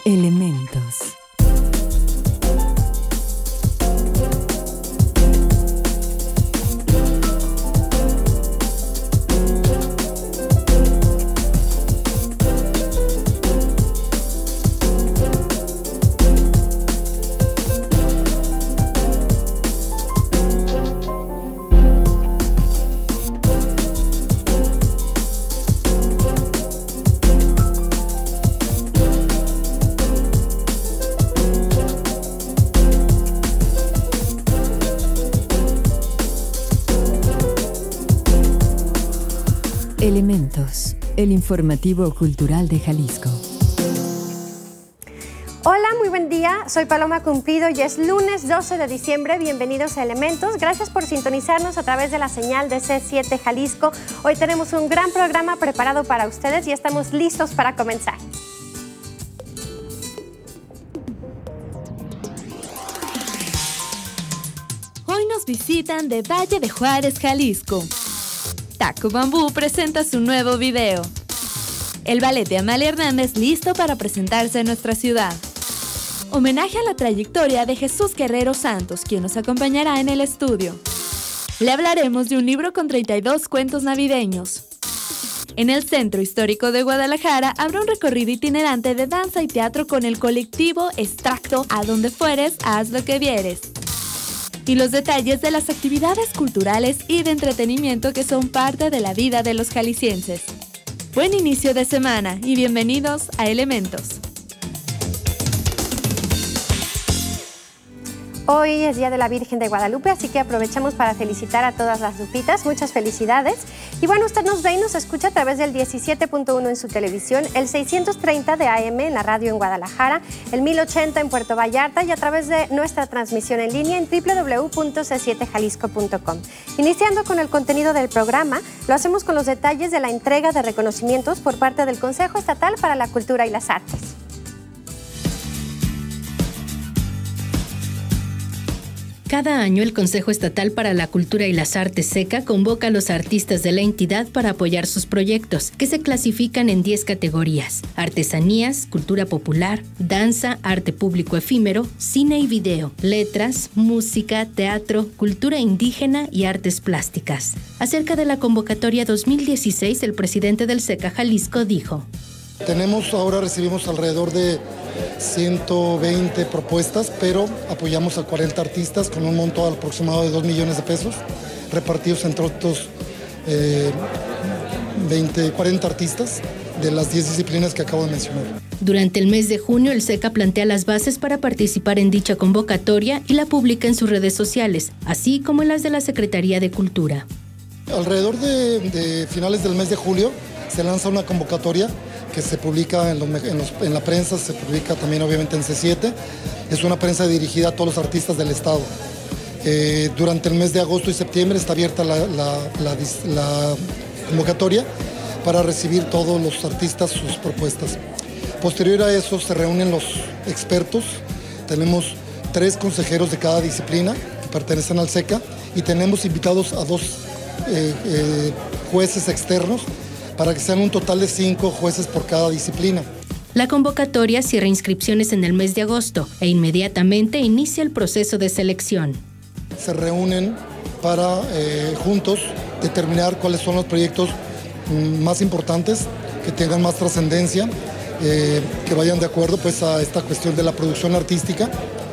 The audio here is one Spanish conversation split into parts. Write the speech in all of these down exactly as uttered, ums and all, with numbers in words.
Elementos. Elementos, el informativo cultural de Jalisco. Hola, muy buen día. Soy Paloma Cumplido y es lunes doce de diciembre. Bienvenidos a Elementos. Gracias por sintonizarnos a través de la señal de C siete Jalisco. Hoy tenemos un gran programa preparado para ustedes y estamos listos para comenzar. Hoy nos visitan de Valle de Juárez, Jalisco. Taco Bambú presenta su nuevo video. El ballet de Amalia Hernández listo para presentarse en nuestra ciudad. Homenaje a la trayectoria de Jesús Guerrero Santos, quien nos acompañará en el estudio. Le hablaremos de un libro con treinta y dos cuentos navideños. En el Centro Histórico de Guadalajara habrá un recorrido itinerante de danza y teatro con el colectivo Extracto. A donde fueres, haz lo que vieres. Y los detalles de las actividades culturales y de entretenimiento que son parte de la vida de los jaliscienses. Buen inicio de semana y bienvenidos a Elementos. Hoy es Día de la Virgen de Guadalupe, así que aprovechamos para felicitar a todas las lupitas. Muchas felicidades. Y bueno, usted nos ve y nos escucha a través del diecisiete punto uno en su televisión, el seiscientos treinta de A M en la radio en Guadalajara, el mil ochenta en Puerto Vallarta y a través de nuestra transmisión en línea en doble u doble u doble u punto c siete jalisco punto com. Iniciando con el contenido del programa, lo hacemos con los detalles de la entrega de reconocimientos por parte del Consejo Estatal para la Cultura y las Artes. Cada año el Consejo Estatal para la Cultura y las Artes SECA convoca a los artistas de la entidad para apoyar sus proyectos, que se clasifican en diez categorías: artesanías, cultura popular, danza, arte público efímero, cine y video, letras, música, teatro, cultura indígena y artes plásticas. Acerca de la convocatoria dos mil dieciséis, el presidente del SECA Jalisco dijo: Tenemos, ahora recibimos alrededor de ciento veinte propuestas, pero apoyamos a cuarenta artistas con un monto aproximado de dos millones de pesos, repartidos entre otros eh, veinte, cuarenta artistas de las diez disciplinas que acabo de mencionar. Durante el mes de junio, el SECA plantea las bases para participar en dicha convocatoria y la publica en sus redes sociales, así como en las de la Secretaría de Cultura. Alrededor de, de finales del mes de julio se lanza una convocatoria que se publica en, los, en, los, en la prensa, se publica también obviamente en C siete. Es una prensa dirigida a todos los artistas del estado. Eh, durante el mes de agosto y septiembre está abierta la, la, la, la convocatoria para recibir todos los artistas sus propuestas. Posterior a eso se reúnen los expertos. Tenemos tres consejeros de cada disciplina que pertenecen al SECA y tenemos invitados a dos eh, eh, jueces externos para que sean un total de cinco jueces por cada disciplina. La convocatoria cierra inscripciones en el mes de agosto e inmediatamente inicia el proceso de selección. Se reúnen para eh, juntos determinar cuáles son los proyectos mm, más importantes, que tengan más trascendencia, eh, que vayan de acuerdo pues, a esta cuestión de la producción artística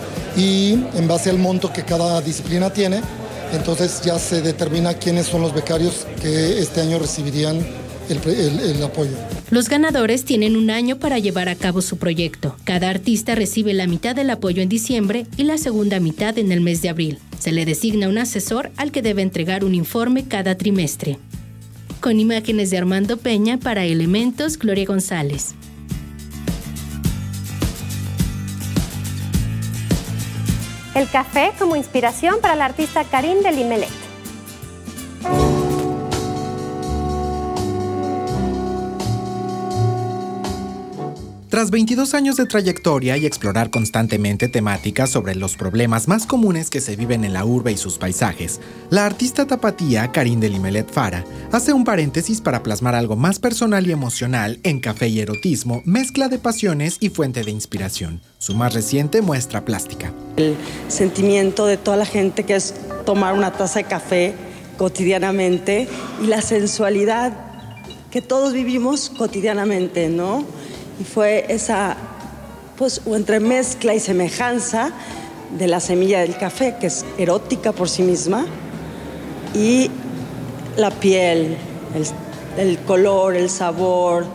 y en base al monto que cada disciplina tiene, entonces ya se determina quiénes son los becarios que este año recibirían El, el, el apoyo. Los ganadores tienen un año para llevar a cabo su proyecto. Cada artista recibe la mitad del apoyo en diciembre y la segunda mitad en el mes de abril. Se le designa un asesor al que debe entregar un informe cada trimestre. Con imágenes de Armando Peña para Elementos, Gloria González. El café como inspiración para el artista Karim de Limelet. Tras veintidós años de trayectoria y explorar constantemente temáticas sobre los problemas más comunes que se viven en la urbe y sus paisajes, la artista tapatía Karin de Limelet Fara hace un paréntesis para plasmar algo más personal y emocional en Café y Erotismo, mezcla de pasiones y fuente de inspiración. Su más reciente muestra plástica. El sentimiento de toda la gente que es tomar una taza de café cotidianamente y la sensualidad que todos vivimos cotidianamente, ¿no? Y fue esa, pues, entremezcla y semejanza de la semilla del café, que es erótica por sí misma, y la piel, el, el color, el sabor,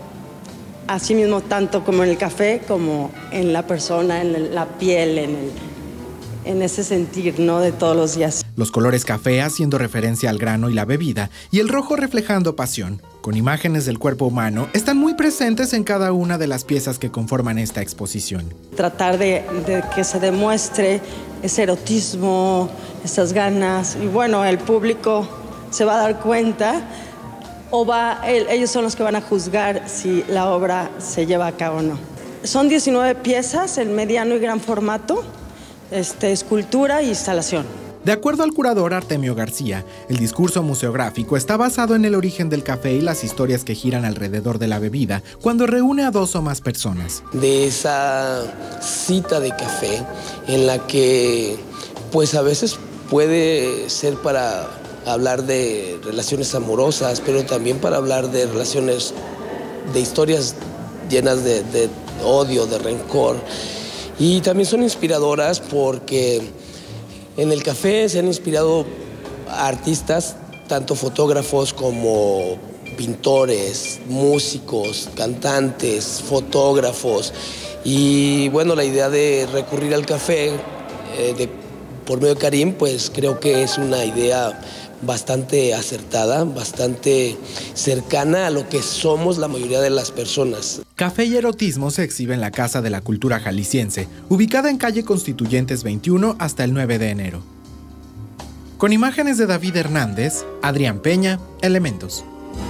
así mismo tanto como en el café, como en la persona, en la piel, en el... en ese sentir, ¿no?, de todos los días. Los colores café haciendo referencia al grano y la bebida, y el rojo reflejando pasión, con imágenes del cuerpo humano, están muy presentes en cada una de las piezas que conforman esta exposición. Tratar de, de que se demuestre ese erotismo, esas ganas, y bueno, el público se va a dar cuenta, o va, el, ellos son los que van a juzgar si la obra se lleva a cabo o no. Son diecinueve piezas en mediano y gran formato, Este, escultura e instalación. De acuerdo al curador Artemio García, el discurso museográfico está basado en el origen del café y las historias que giran alrededor de la bebida cuando reúne a dos o más personas. De esa cita de café en la que pues a veces puede ser para hablar de relaciones amorosas, pero también para hablar de relaciones, de historias llenas de, de odio, de rencor. Y también son inspiradoras porque en el café se han inspirado artistas, tanto fotógrafos como pintores, músicos, cantantes, fotógrafos. Y bueno, la idea de recurrir al café eh, de, por medio de Karin, pues creo que es una idea bastante acertada, bastante cercana a lo que somos la mayoría de las personas. Café y Erotismo se exhibe en la Casa de la Cultura Jalisciense, ubicada en calle Constituyentes veintiuno hasta el nueve de enero. Con imágenes de David Hernández, Adrián Peña, Elementos.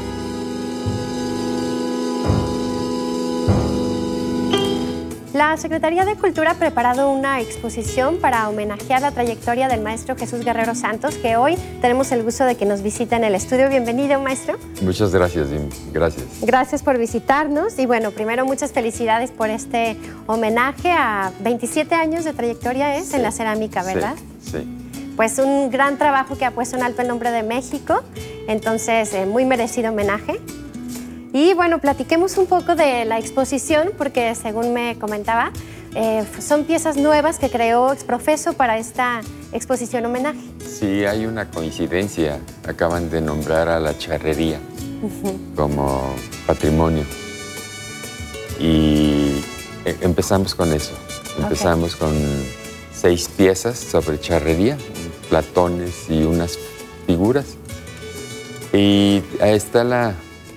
La Secretaría de Cultura ha preparado una exposición para homenajear la trayectoria del maestro Jesús Guerrero Santos, que hoy tenemos el gusto de que nos visite en el estudio. Bienvenido, maestro. Muchas gracias, Jim. Gracias. Gracias por visitarnos. Y bueno, primero, muchas felicidades por este homenaje a veintisiete años de trayectoria es sí. en la cerámica, ¿verdad? Sí, sí. Pues un gran trabajo que ha puesto en alto el nombre de México. Entonces, eh, muy merecido homenaje. Y bueno, platiquemos un poco de la exposición, porque según me comentaba, eh, son piezas nuevas que creó Exprofeso para esta exposición homenaje. Sí, hay una coincidencia. Acaban de nombrar a la charrería uh-huh. como patrimonio. Y empezamos con eso. Empezamos okay. con seis piezas sobre charrería, platones y unas figuras. Y ahí está la...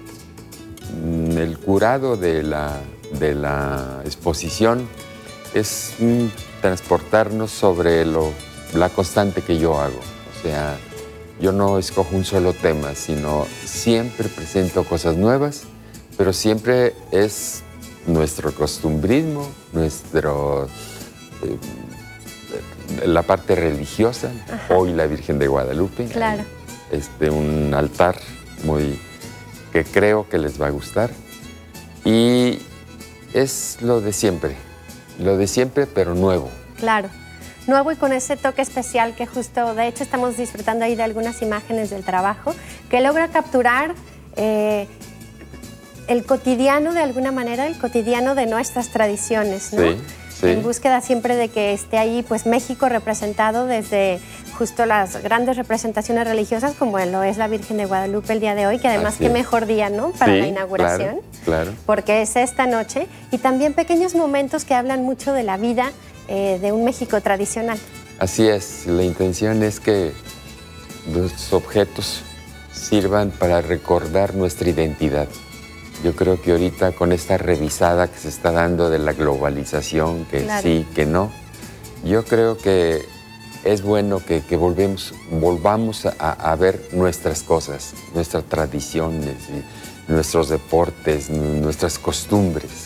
el curado de la, de la exposición es mm, transportarnos sobre lo, la constante que yo hago. O sea, yo no escojo un solo tema, sino siempre presento cosas nuevas, pero siempre es nuestro costumbrismo, nuestro, eh, la parte religiosa. Ajá. Hoy la Virgen de Guadalupe. Claro. Este, un altar muy... que creo que les va a gustar. Y es lo de siempre, lo de siempre, pero nuevo. Claro, nuevo y con ese toque especial que justo, de hecho, estamos disfrutando ahí de algunas imágenes del trabajo, que logra capturar eh, el cotidiano de alguna manera, el cotidiano de nuestras tradiciones, ¿no? Sí, sí. En búsqueda siempre de que esté ahí, pues, México representado desde justo las grandes representaciones religiosas, como lo es la Virgen de Guadalupe el día de hoy, que además qué mejor día, ¿no?, para sí, la inauguración, claro, claro. porque es esta noche, y también pequeños momentos que hablan mucho de la vida eh, de un México tradicional. Así es, la intención es que los objetos sirvan para recordar nuestra identidad. Yo creo que ahorita con esta revisada que se está dando de la globalización, que claro. sí, que no, yo creo que es bueno que, que volvemos, volvamos a, a ver nuestras cosas, nuestras tradiciones, nuestros deportes, nuestras costumbres.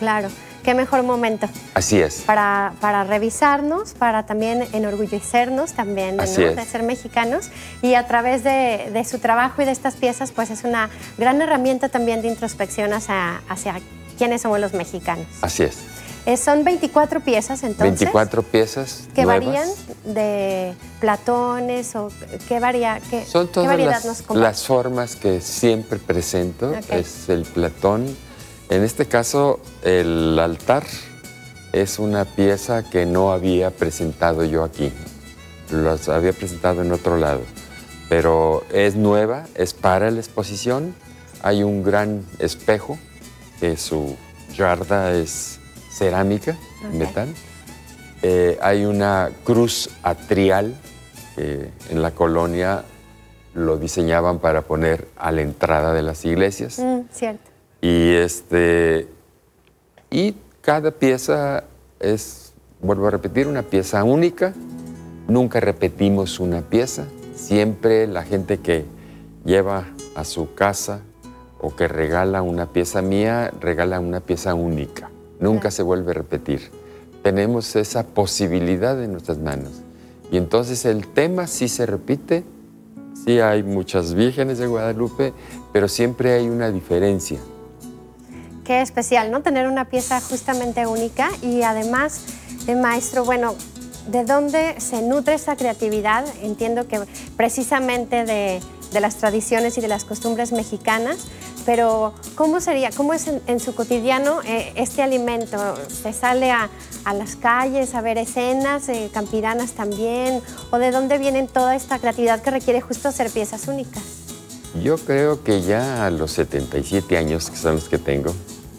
Claro, qué mejor momento. Así es. Para, para revisarnos, para también enorgullecernos también, ¿no? De ser mexicanos. Y a través de, de su trabajo y de estas piezas, pues es una gran herramienta también de introspección hacia, hacia quiénes somos los mexicanos. Así es. Eh, son veinticuatro piezas, entonces. veinticuatro piezas que nuevas. varían de platones o qué varía, qué, Son qué todas variedad las, nos comparte. las formas que siempre presento. Okay. Es el platón. En este caso, el altar es una pieza que no había presentado yo aquí. Los había presentado en otro lado. Pero es nueva, es para la exposición. Hay un gran espejo, que su yarda es cerámica, okay. metal. Eh, hay una cruz atrial, que en la colonia lo diseñaban para poner a la entrada de las iglesias. Mm, cierto. Y, este, y cada pieza es, vuelvo a repetir, una pieza única. Nunca repetimos una pieza. Siempre la gente que lleva a su casa o que regala una pieza mía, regala una pieza única. Nunca sí. se vuelve a repetir. Tenemos esa posibilidad en nuestras manos. Y entonces el tema sí se repite. Sí hay muchas vírgenes de Guadalupe, pero siempre hay una diferencia. Qué especial, ¿no? Tener una pieza justamente única y además, eh, maestro, bueno, ¿de dónde se nutre esta creatividad? Entiendo que precisamente de, de las tradiciones y de las costumbres mexicanas, pero ¿cómo sería, cómo es en, en su cotidiano eh, este alimento? ¿Se sale a, a las calles a ver escenas, eh, campiranas también? ¿O de dónde viene toda esta creatividad que requiere justo hacer piezas únicas? Yo creo que ya a los setenta y siete años, que son los que tengo,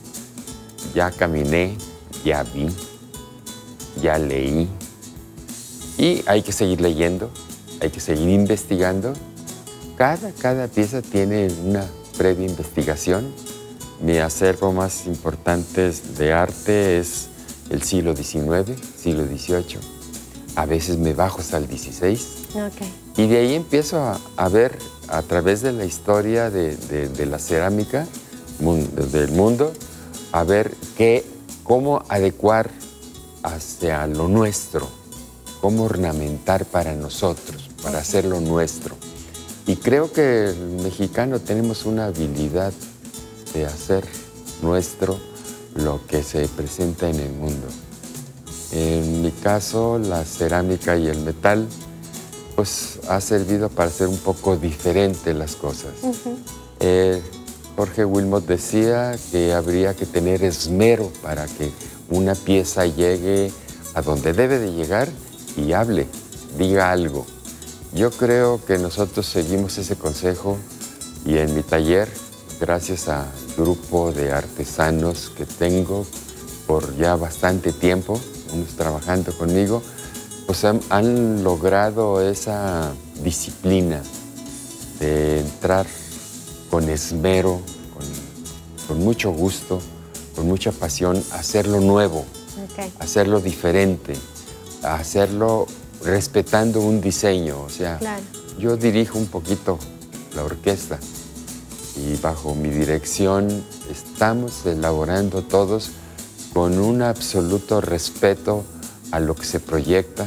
ya caminé, ya vi, ya leí. Y hay que seguir leyendo, hay que seguir investigando. Cada, cada pieza tiene una previa investigación. Mi acervo más importante de arte es el siglo diecinueve, siglo dieciocho. A veces me bajo hasta el dieciséis. Okay. Y de ahí empiezo a, a ver a través de la historia de, de, de la cerámica mundo, del mundo, a ver qué, cómo adecuar hacia lo nuestro, cómo ornamentar para nosotros, para hacerlo nuestro. Y creo que el mexicano tenemos una habilidad de hacer nuestro lo que se presenta en el mundo. En mi caso, la cerámica y el metal, pues ha servido para hacer un poco diferente las cosas. Uh-huh. eh, Jorge Wilmot decía que habría que tener esmero para que una pieza llegue a donde debe de llegar y hable, diga algo. Yo creo que nosotros seguimos ese consejo y en mi taller, gracias al grupo de artesanos que tengo por ya bastante tiempo, unos trabajando conmigo, pues han, han logrado esa disciplina de entrar con esmero, con, con mucho gusto, con mucha pasión, a hacerlo nuevo, okay. hacerlo diferente, a hacerlo respetando un diseño. O sea, claro. yo dirijo un poquito la orquesta y bajo mi dirección estamos elaborando todos con un absoluto respeto a lo que se proyecta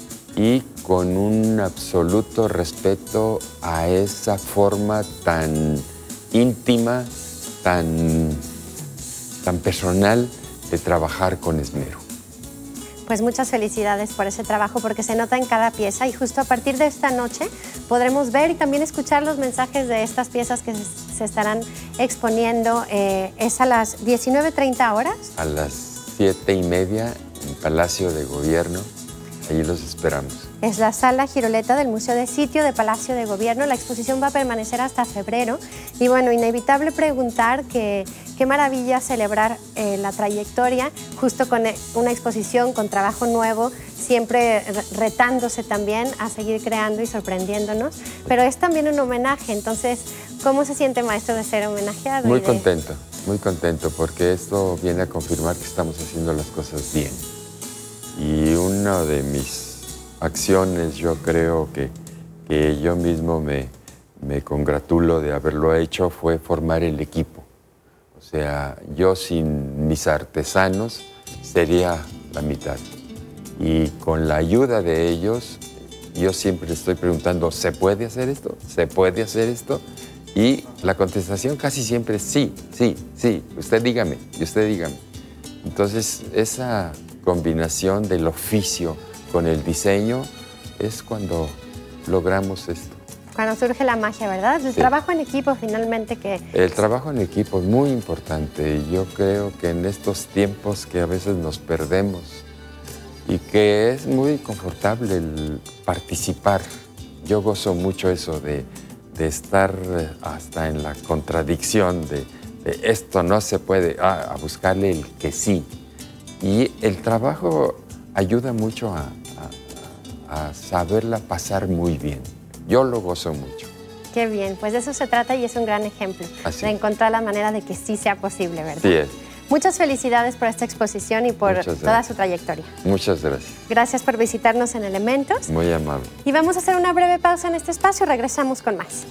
y con un absoluto respeto a esa forma tan íntima, tan, tan personal de trabajar con esmero. Pues muchas felicidades por ese trabajo, porque se nota en cada pieza y justo a partir de esta noche podremos ver y también escuchar los mensajes de estas piezas que se estarán exponiendo. Eh, ¿Es a las diecinueve treinta horas? A las siete y media en Palacio de Gobierno. Allí los esperamos. Es la Sala Giroleta del Museo de Sitio de Palacio de Gobierno. La exposición va a permanecer hasta febrero. Y bueno, inevitable preguntar que qué maravilla celebrar eh, la trayectoria justo con una exposición, con trabajo nuevo, siempre retándose también a seguir creando y sorprendiéndonos. Pero es también un homenaje. Entonces, ¿cómo se siente, maestro, de ser homenajeado? Muy de... contento, muy contento, porque esto viene a confirmar que estamos haciendo las cosas bien. Y una de mis acciones, yo creo que, que yo mismo me, me congratulo de haberlo hecho, fue formar el equipo. O sea, yo sin mis artesanos sería la mitad. Y con la ayuda de ellos, yo siempre estoy preguntando, ¿se puede hacer esto? ¿Se puede hacer esto? Y la contestación casi siempre es sí, sí, sí. Usted dígame, y usted dígame. Entonces, esa combinación del oficio con el diseño es cuando logramos esto. Cuando surge la magia, ¿verdad? El sí. trabajo en equipo finalmente que... El trabajo en equipo es muy importante. Yo creo que en estos tiempos que a veces nos perdemos y que es muy confortable el participar. Yo gozo mucho eso de, de estar hasta en la contradicción de, de esto no se puede, ah, a buscarle el que sí. Y el trabajo ayuda mucho a, a, a saberla pasar muy bien. Yo lo gozo mucho. Qué bien, pues de eso se trata y es un gran ejemplo. Así. De encontrar la manera de que sí sea posible, ¿verdad? Sí es. Muchas felicidades por esta exposición y por toda su trayectoria. Muchas gracias. Gracias por visitarnos en Elementos. Muy amable. Y vamos a hacer una breve pausa en este espacio, regresamos con más.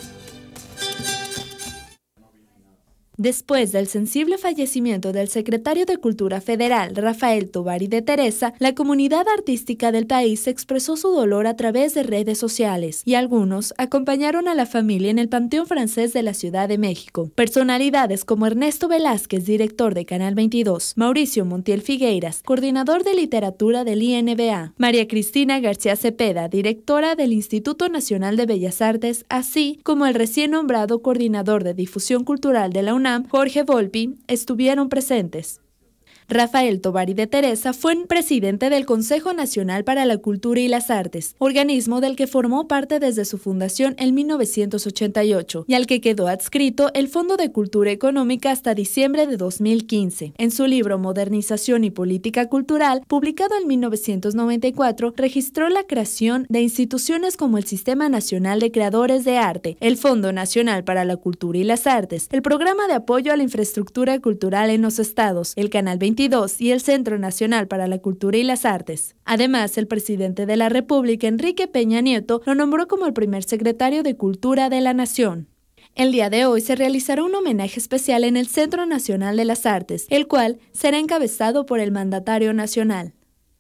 Después del sensible fallecimiento del secretario de Cultura Federal, Rafael Tovar y de Teresa, la comunidad artística del país expresó su dolor a través de redes sociales y algunos acompañaron a la familia en el Panteón Francés de la Ciudad de México. Personalidades como Ernesto Velázquez, director de Canal veintidós, Mauricio Montiel Figueiras, coordinador de literatura del I N B A, María Cristina García Cepeda, directora del Instituto Nacional de Bellas Artes, así como el recién nombrado coordinador de difusión cultural de la UNAM, Jorge Volpi, estuvieron presentes. Rafael Tovar y de Teresa fue presidente del Consejo Nacional para la Cultura y las Artes, organismo del que formó parte desde su fundación en mil novecientos ochenta y ocho y al que quedó adscrito el Fondo de Cultura Económica hasta diciembre de dos mil quince. En su libro Modernización y Política Cultural, publicado en mil novecientos noventa y cuatro, registró la creación de instituciones como el Sistema Nacional de Creadores de Arte, el Fondo Nacional para la Cultura y las Artes, el Programa de Apoyo a la Infraestructura Cultural en los Estados, el Canal veintidós y el Centro Nacional para la Cultura y las Artes. Además, el presidente de la República, Enrique Peña Nieto, lo nombró como el primer secretario de Cultura de la Nación. El día de hoy se realizará un homenaje especial en el Centro Nacional de las Artes, el cual será encabezado por el mandatario nacional.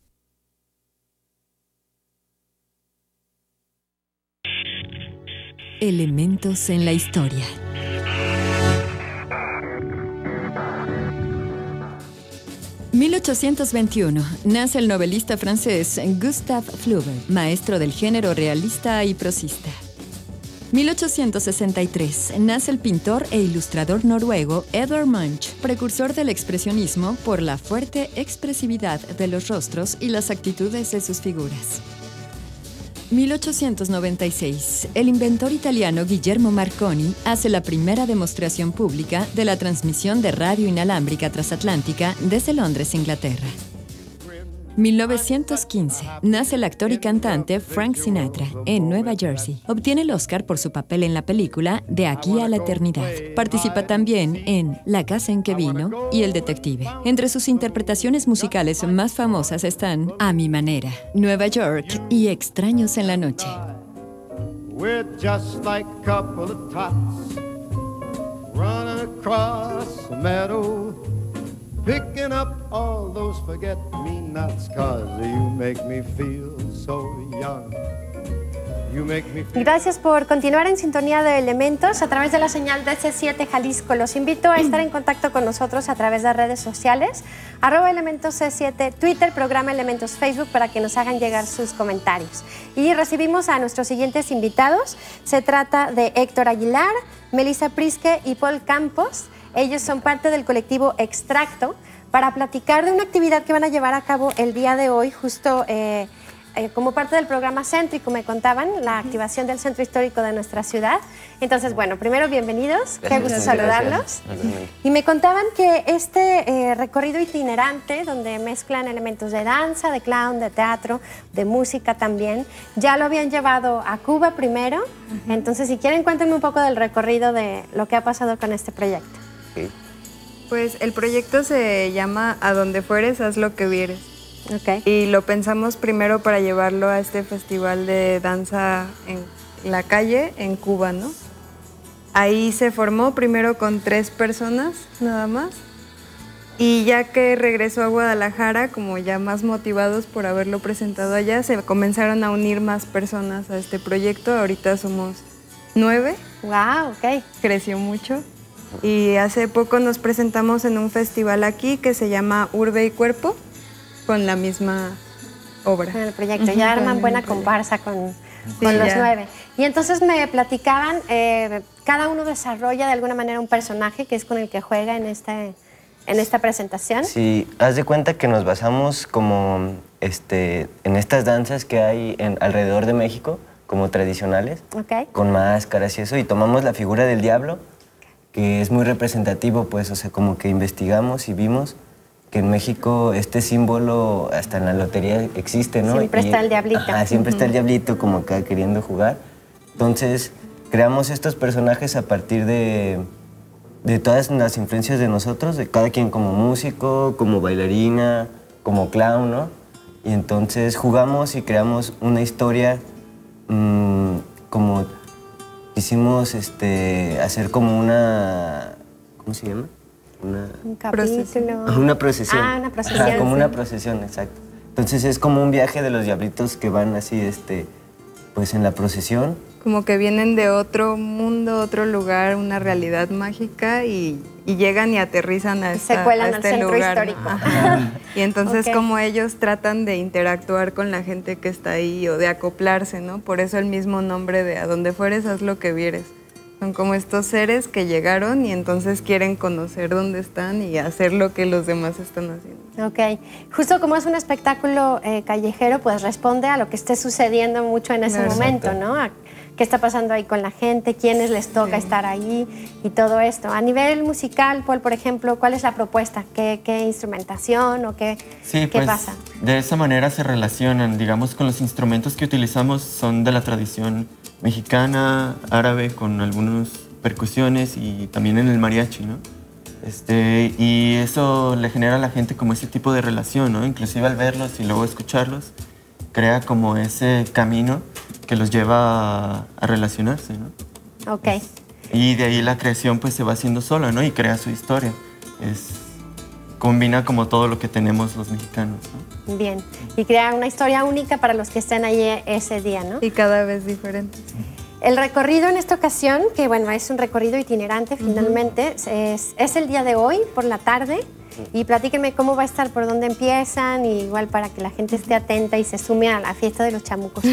Elementos en la historia. mil ochocientos veintiuno. Nace el novelista francés Gustave Flaubert, maestro del género realista y prosista. mil ochocientos sesenta y tres. Nace el pintor e ilustrador noruego Edvard Munch, precursor del expresionismo por la fuerte expresividad de los rostros y las actitudes de sus figuras. mil ochocientos noventa y seis. El inventor italiano Guillermo Marconi hace la primera demostración pública de la transmisión de radio inalámbrica transatlántica desde Londres, Inglaterra. mil novecientos quince. Nace el actor y cantante Frank Sinatra en Nueva Jersey. Obtiene el Oscar por su papel en la película De aquí a la eternidad. Participa también en La casa en que vino y El detective. Entre sus interpretaciones musicales más famosas están A mi manera, Nueva York y Extraños en la noche. We're just like a couple of tots running across a meadow, picking up all those forget-me-nots, 'cause you make me feel so young. You make me feel... Gracias por continuar en sintonía de Elementos a través de la señal de C siete Jalisco. Los invito a estar en contacto con nosotros a través de redes sociales, arroba Elementos C siete, Twitter, programa Elementos Facebook, para que nos hagan llegar sus comentarios. Y recibimos a nuestros siguientes invitados. Se trata de Héctor Aguilar, Melissa Prisque y Paul Campos. Ellos son parte del colectivo Extracto para platicar de una actividad que van a llevar a cabo el día de hoy, justo eh, eh, como parte del programa Céntrico, me contaban, la activación del centro histórico de nuestra ciudad. Entonces, bueno, primero, bienvenidos, qué gusto saludarlos. Y me contaban que este eh, recorrido itinerante, donde mezclan elementos de danza, de clown, de teatro, de música también, ya lo habían llevado a Cuba primero. Uh-huh. Entonces, si quieren, cuéntenme un poco del recorrido de lo que ha pasado con este proyecto. Okay. Pues el proyecto se llama A donde fueres, haz lo que vieres. Okay. Y lo pensamos primero para llevarlo a este festival de danza en la calle en Cuba, ¿no? Ahí se formó primero con tres personas nada más. Y ya que regresó a Guadalajara, como ya más motivados por haberlo presentado allá, se comenzaron a unir más personas a este proyecto. Ahorita somos nueve. Wow, ok. Creció mucho. Y hace poco nos presentamos en un festival aquí que se llama Urbe y Cuerpo, con la misma obra. Con el proyecto. Ya arman buena comparsa con, con Sí, los ya. nueve. Y entonces me platicaban, eh, cada uno desarrolla de alguna manera un personaje que es con el que juega en este... en esta presentación. Sí, haz de cuenta que nos basamos como este, en estas danzas que hay en, alrededor de México, como tradicionales, Ok. con máscaras y eso, y tomamos la figura del diablo, que es muy representativo, pues, o sea, como que investigamos y vimos que en México este símbolo hasta en la lotería existe, ¿no? Siempre Y- está el diablito. Ajá, siempre está el diablito como acá queriendo jugar. Entonces, creamos estos personajes a partir de... de todas las influencias de nosotros, de cada quien como músico, como bailarina, como clown, ¿no? Y entonces jugamos y creamos una historia mmm, como quisimos este, hacer como una, ¿cómo se llama? Una, Un capítulo. Ah, una procesión. Ah, una procesión. Ajá, como sí. una procesión, exacto. Entonces es como un viaje de los diablitos que van así, este, pues en la procesión. Como que vienen de otro mundo, otro lugar, una realidad mágica y, y llegan y aterrizan a, Se esta- cuelan a al este centro lugar, ¿no? histórico. Ajá. Y entonces Ok. como ellos tratan de interactuar con la gente que está ahí o de acoplarse, ¿no? Por eso el mismo nombre de a donde fueres, haz lo que vieres. Son como estos seres que llegaron y entonces quieren conocer dónde están y hacer lo que los demás están haciendo. Ok. Justo como es un espectáculo eh, callejero, pues responde a lo que esté sucediendo mucho en ese Exacto. momento, ¿no? A qué está pasando ahí con la gente, quiénes les toca estar ahí y todo esto. A nivel musical, Paul, por ejemplo, ¿cuál es la propuesta? ¿Qué, qué instrumentación o qué, Sí, qué pues pasa? de esa manera se relacionan, digamos, con los instrumentos que utilizamos son de la tradición mexicana, árabe, con algunas percusiones y también en el mariachi, ¿no? Este, y eso le genera a la gente como ese tipo de relación, ¿no? Inclusive al verlos y luego escucharlos, crea como ese camino que los lleva a, a relacionarse, ¿no? Ok. Y de ahí la creación pues se va haciendo sola, ¿no? Y crea su historia. Es, combina como todo lo que tenemos los mexicanos, ¿no? Bien. Y crear una historia única para los que estén ahí ese día, ¿no? Y cada vez diferente. El recorrido en esta ocasión, que bueno, es un recorrido itinerante finalmente, es, es el día de hoy, por la tarde. Y platíquenme cómo va a estar, por dónde empiezan, y igual para que la gente esté atenta y se sume a la fiesta de los chamucos.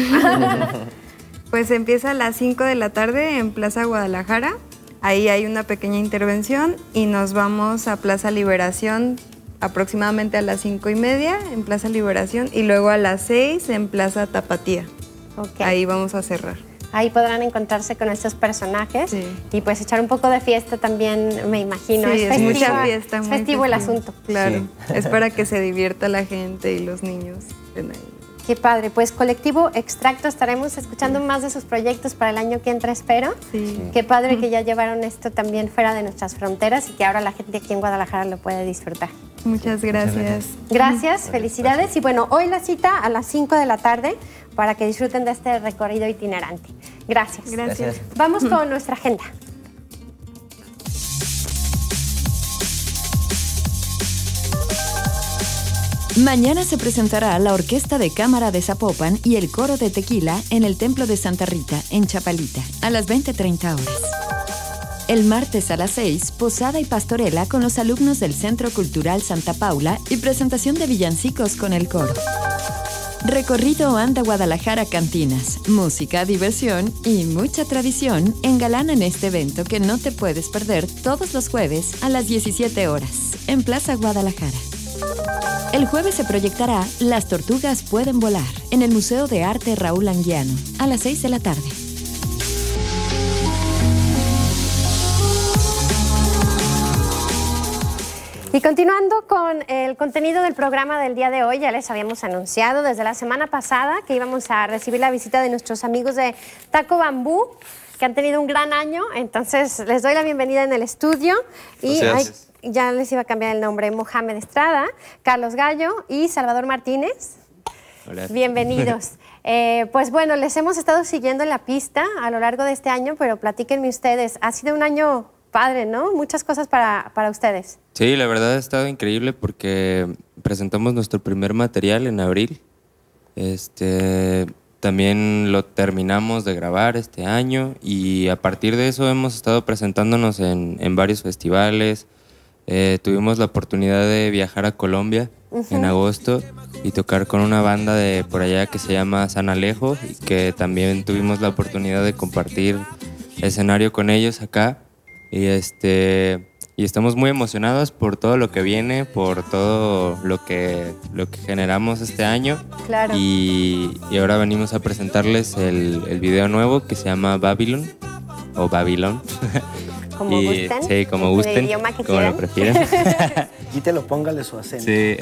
Pues empieza a las cinco de la tarde en Plaza Guadalajara. Ahí hay una pequeña intervención y nos vamos a Plaza Liberación aproximadamente a las cinco y media en Plaza Liberación y luego a las seis en Plaza Tapatía. Ok. Ahí vamos a cerrar. Ahí podrán encontrarse con estos personajes y pues echar un poco de fiesta también, me imagino. Sí, es es festivo, mucha fiesta, es muy festivo el festivo. asunto. Claro, es para que se divierta la gente y los niños estén ahí. Qué padre. Pues Colectivo Extracto, estaremos escuchando más de sus proyectos para el año que entra, espero. Sí. Qué padre que ya llevaron esto también fuera de nuestras fronteras y que ahora la gente aquí en Guadalajara lo puede disfrutar. Muchas gracias. Gracias, felicidades. Y bueno, hoy la cita a las cinco de la tarde para que disfruten de este recorrido itinerante. Gracias. Gracias. Vamos con nuestra agenda. Mañana se presentará la Orquesta de Cámara de Zapopan y el Coro de Tequila en el Templo de Santa Rita, en Chapalita, a las veinte treinta horas. El martes a las seis, posada y pastorela con los alumnos del Centro Cultural Santa Paula y presentación de villancicos con el coro. Recorrido Anda Guadalajara Cantinas, música, diversión y mucha tradición engalanan este evento que no te puedes perder todos los jueves a las diecisiete horas, en Plaza Guadalajara. El jueves se proyectará Las Tortugas Pueden Volar en el Museo de Arte Raúl Anguiano, a las seis de la tarde. Y continuando con el contenido del programa del día de hoy, ya les habíamos anunciado desde la semana pasada que íbamos a recibir la visita de nuestros amigos de Taco Bambú, que han tenido un gran año. Entonces, les doy la bienvenida en el estudio. Y hay, ya les iba a cambiar el nombre, Mohamed Estrada, Carlos Gallo y Salvador Martínez. Hola. Bienvenidos. Eh, pues bueno, les hemos estado siguiendo en la pista a lo largo de este año, pero platíquenme ustedes, ha sido un año padre, ¿no? Muchas cosas para, para ustedes. Sí, la verdad ha estado increíble porque presentamos nuestro primer material en abril. Este, también lo terminamos de grabar este año y a partir de eso hemos estado presentándonos en, en varios festivales. Eh, tuvimos la oportunidad de viajar a Colombia uh-huh. en agosto y tocar con una banda de por allá que se llama San Alejo y que también tuvimos la oportunidad de compartir escenario con ellos acá. Y, este, y estamos muy emocionados por todo lo que viene, por todo lo que, lo que generamos este año. Claro. Y, y ahora venimos a presentarles el, el video nuevo que se llama Babylon, o Babylon. Como y, gusten. Sí, como gusten, el idioma que como quieran. lo prefieren. Quítelo, póngale su acento. Sí.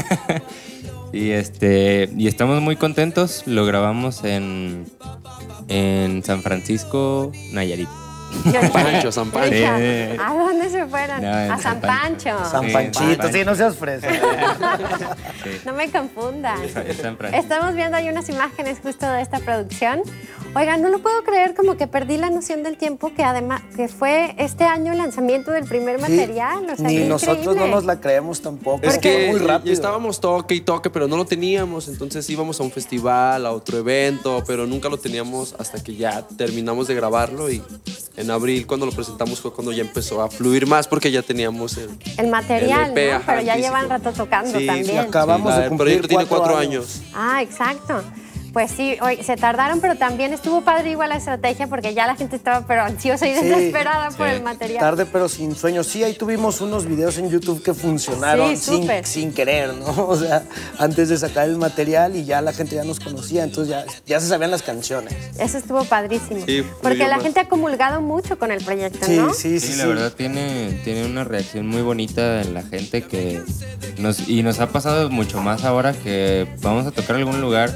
y, este, y estamos muy contentos. Lo grabamos en, en San Francisco, Nayarit. San Pancho, San Pancho. Sí. ¿A dónde se fueron? No, a San, San Pancho. Pancho. San Sí, Panchito, San sí, no seas fresa. Sí. No me confundan. Es San Francisco. Estamos viendo ahí unas imágenes justo de esta producción. Oigan, no lo puedo creer, como que perdí la noción del tiempo, que además que fue este año el lanzamiento del primer material. Sí, o sea, ni qué nosotros increíble. no nos la creemos tampoco. Es que muy rápido. estábamos toque y toque, pero no lo teníamos. Entonces íbamos a un festival, a otro evento, pero nunca lo teníamos hasta que ya terminamos de grabarlo. Y en abril, cuando lo presentamos, fue cuando ya empezó a fluir más porque ya teníamos el, el material, el E P, ¿no? ajá, Pero ya físico. llevan rato tocando Sí, también. sí, acabamos sí, de el cumplir proyecto tiene cuatro cuatro años. años. Ah, exacto. Pues sí, hoy se tardaron, pero también estuvo padre igual la estrategia porque ya la gente estaba pero ansiosa y Sí, desesperada por sí. el material. Tarde pero sin sueño. Sí, ahí tuvimos unos videos en YouTube que funcionaron Sí, sin, súper. sin querer, ¿no? O sea, antes de sacar el material y ya la gente ya nos conocía, entonces ya, ya se sabían las canciones. Eso estuvo padrísimo. Sí, porque fluyó la más. gente ha comulgado mucho con el proyecto, Sí, ¿no? sí, sí. Sí, la sí. verdad tiene, tiene una reacción muy bonita en la gente que nos, y nos ha pasado mucho más ahora que vamos a tocar algún lugar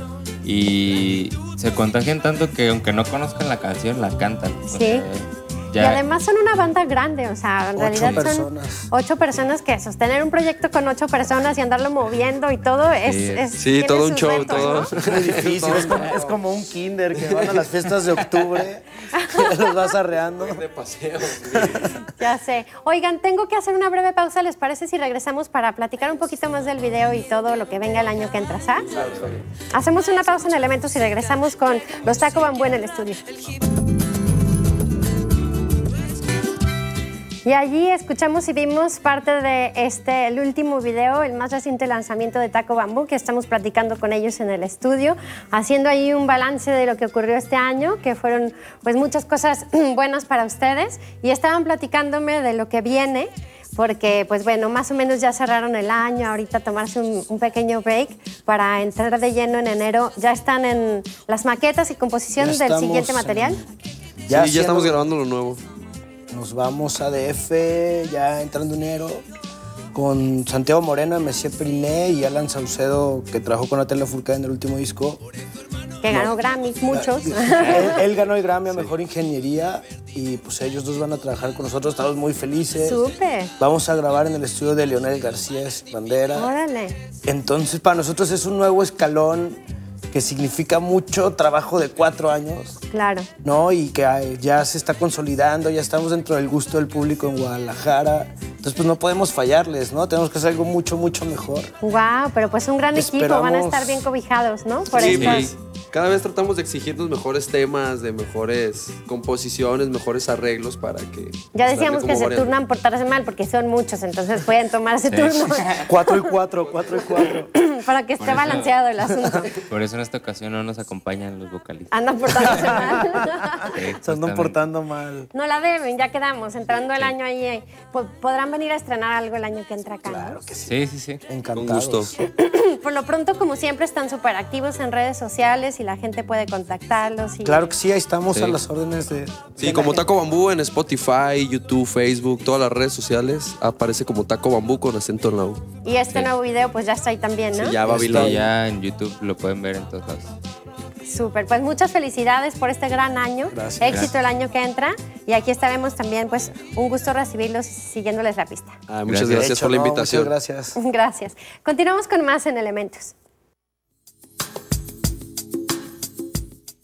y se contagian tanto que aunque no conozcan la canción, la cantan. O Sí. sea, ya- Y además son una banda grande, o sea, en Ocho realidad personas. son ocho personas que sostener un proyecto con ocho personas y andarlo moviendo y todo es... Sí. es Sí, tiene todo un sus show, retos, todo. ¿no? Muy difícil, es como, es como un kinder que van a las fiestas de octubre, ya los vas arreando. De paseo. Ya sé. Oigan, tengo que hacer una breve pausa, ¿les parece si regresamos para platicar un poquito más del video y todo lo que venga el año que entra, ¿sabes? Hacemos una pausa en Elementos y regresamos con los Taco Bambú en el estudio. Y allí escuchamos y vimos parte de este, el último video, el más reciente lanzamiento de Taco Bambú, que estamos platicando con ellos en el estudio, haciendo ahí un balance de lo que ocurrió este año, que fueron pues muchas cosas buenas para ustedes, y estaban platicándome de lo que viene, porque pues bueno, más o menos ya cerraron el año, ahorita tomarse un, un pequeño break para entrar de lleno en enero. ¿Ya están en las maquetas y composición Ya del estamos siguiente en- material? Sí, ya haciendo- estamos grabando lo nuevo. Nos vamos a D F ya entrando enero con Santiago Moreno, Messier Priné y Alan Saucedo, que trabajó con Natalia Furcade en el último disco. Que ganó Grammys, muchos. Él, él ganó el Grammy a Mejor Ingeniería y pues ellos dos van a trabajar con nosotros, estamos muy felices. Súper. Vamos a grabar en el estudio de Leonel García Bandera. Órale. Entonces para nosotros es un nuevo escalón que significa mucho trabajo de cuatro años. Claro. ¿No? Y que eh, ya se está consolidando, ya estamos dentro del gusto del público en Guadalajara. Entonces, pues no podemos fallarles, ¿no? Tenemos que hacer algo mucho, mucho mejor. Wow, pero pues un gran equipo, van a Esperamos- estar bien cobijados, ¿no? Por Sí, estas- pues, cada vez tratamos de exigirnos mejores temas, de mejores composiciones, mejores arreglos para que... Ya darle decíamos como que se variedad. turnan portarse mal porque son muchos, entonces pueden tomar ese Sí. turno Cuatro y cuatro, cuatro y cuatro. para que esté Por eso- balanceado el asunto. Por eso en esta ocasión no nos acompañan los vocalistas. Andan portándose mal. Sí, Se andan justamente. portando mal. No la deben, ya quedamos, entrando el año ahí. eh, po- Podrán venir a estrenar algo el año que entra acá, ¿no? Claro que sí. Sí, sí, sí. Encantados. Con gusto. Por lo pronto, como siempre, están súper activos en redes sociales y la gente puede contactarlos. Y... Claro que sí, ahí estamos Sí. a las órdenes de... Sí, de la como gente. Taco Bambú en Spotify, YouTube, Facebook, todas las redes sociales, aparece como Taco Bambú con acento en la U. Y este Sí. nuevo video, pues ya está ahí también, ¿no? Sí, ya Está Babilón. ya en YouTube, lo pueden ver en todos lados. Súper, pues muchas felicidades por este gran año. Gracias. Éxito el año que entra. Y aquí estaremos también, pues, un gusto recibirlos siguiéndoles la pista. Ah, muchas Gracias. gracias, De hecho, por la no, invitación. Muchas gracias. Gracias. Continuamos con más en Elementos.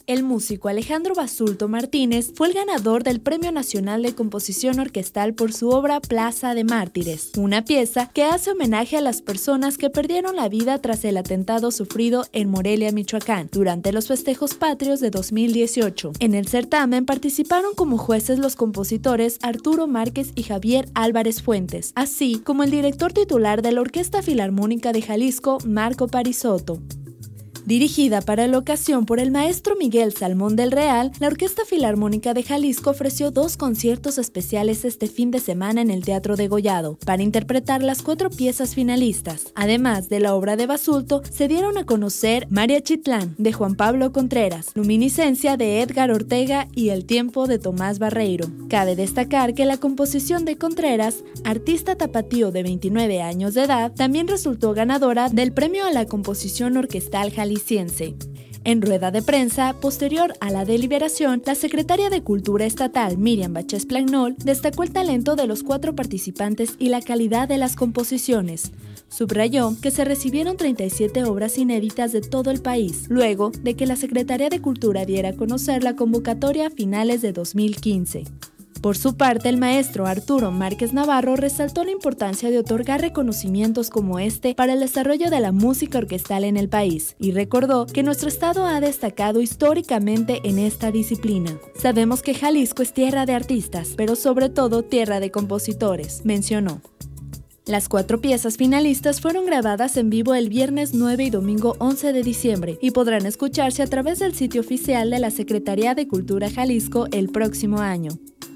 El músico Alejandro Basulto Martínez fue el ganador del Premio Nacional de Composición Orquestal por su obra Plaza de Mártires, una pieza que hace homenaje a las personas que perdieron la vida tras el atentado sufrido en Morelia, Michoacán, durante los festejos patrios de dos mil dieciocho. En el certamen participaron como jueces los compositores Arturo Márquez y Javier Álvarez Fuentes, así como el director titular de la Orquesta Filarmónica de Jalisco, Marco Parisotto. Dirigida para la ocasión por el maestro Miguel Salmón del Real, la Orquesta Filarmónica de Jalisco ofreció dos conciertos especiales este fin de semana en el Teatro Degollado para interpretar las cuatro piezas finalistas. Además de la obra de Basulto, se dieron a conocer Mariachitlán de Juan Pablo Contreras, Luminiscencia de Edgar Ortega y El Tiempo de Tomás Barreiro. Cabe destacar que la composición de Contreras, artista tapatío de veintinueve años de edad, también resultó ganadora del Premio a la Composición Orquestal Jalisciense. En rueda de prensa, posterior a la deliberación, la secretaria de Cultura Estatal, Miriam Báchez Plagnol, destacó el talento de los cuatro participantes y la calidad de las composiciones. Subrayó que se recibieron treinta y siete obras inéditas de todo el país, luego de que la Secretaría de Cultura diera a conocer la convocatoria a finales de dos mil quince. Por su parte, el maestro Arturo Márquez Navarro resaltó la importancia de otorgar reconocimientos como este para el desarrollo de la música orquestal en el país y recordó que nuestro estado ha destacado históricamente en esta disciplina. Sabemos que Jalisco es tierra de artistas, pero sobre todo tierra de compositores, mencionó. Las cuatro piezas finalistas fueron grabadas en vivo el viernes nueve y domingo once de diciembre y podrán escucharse a través del sitio oficial de la Secretaría de Cultura Jalisco el próximo año.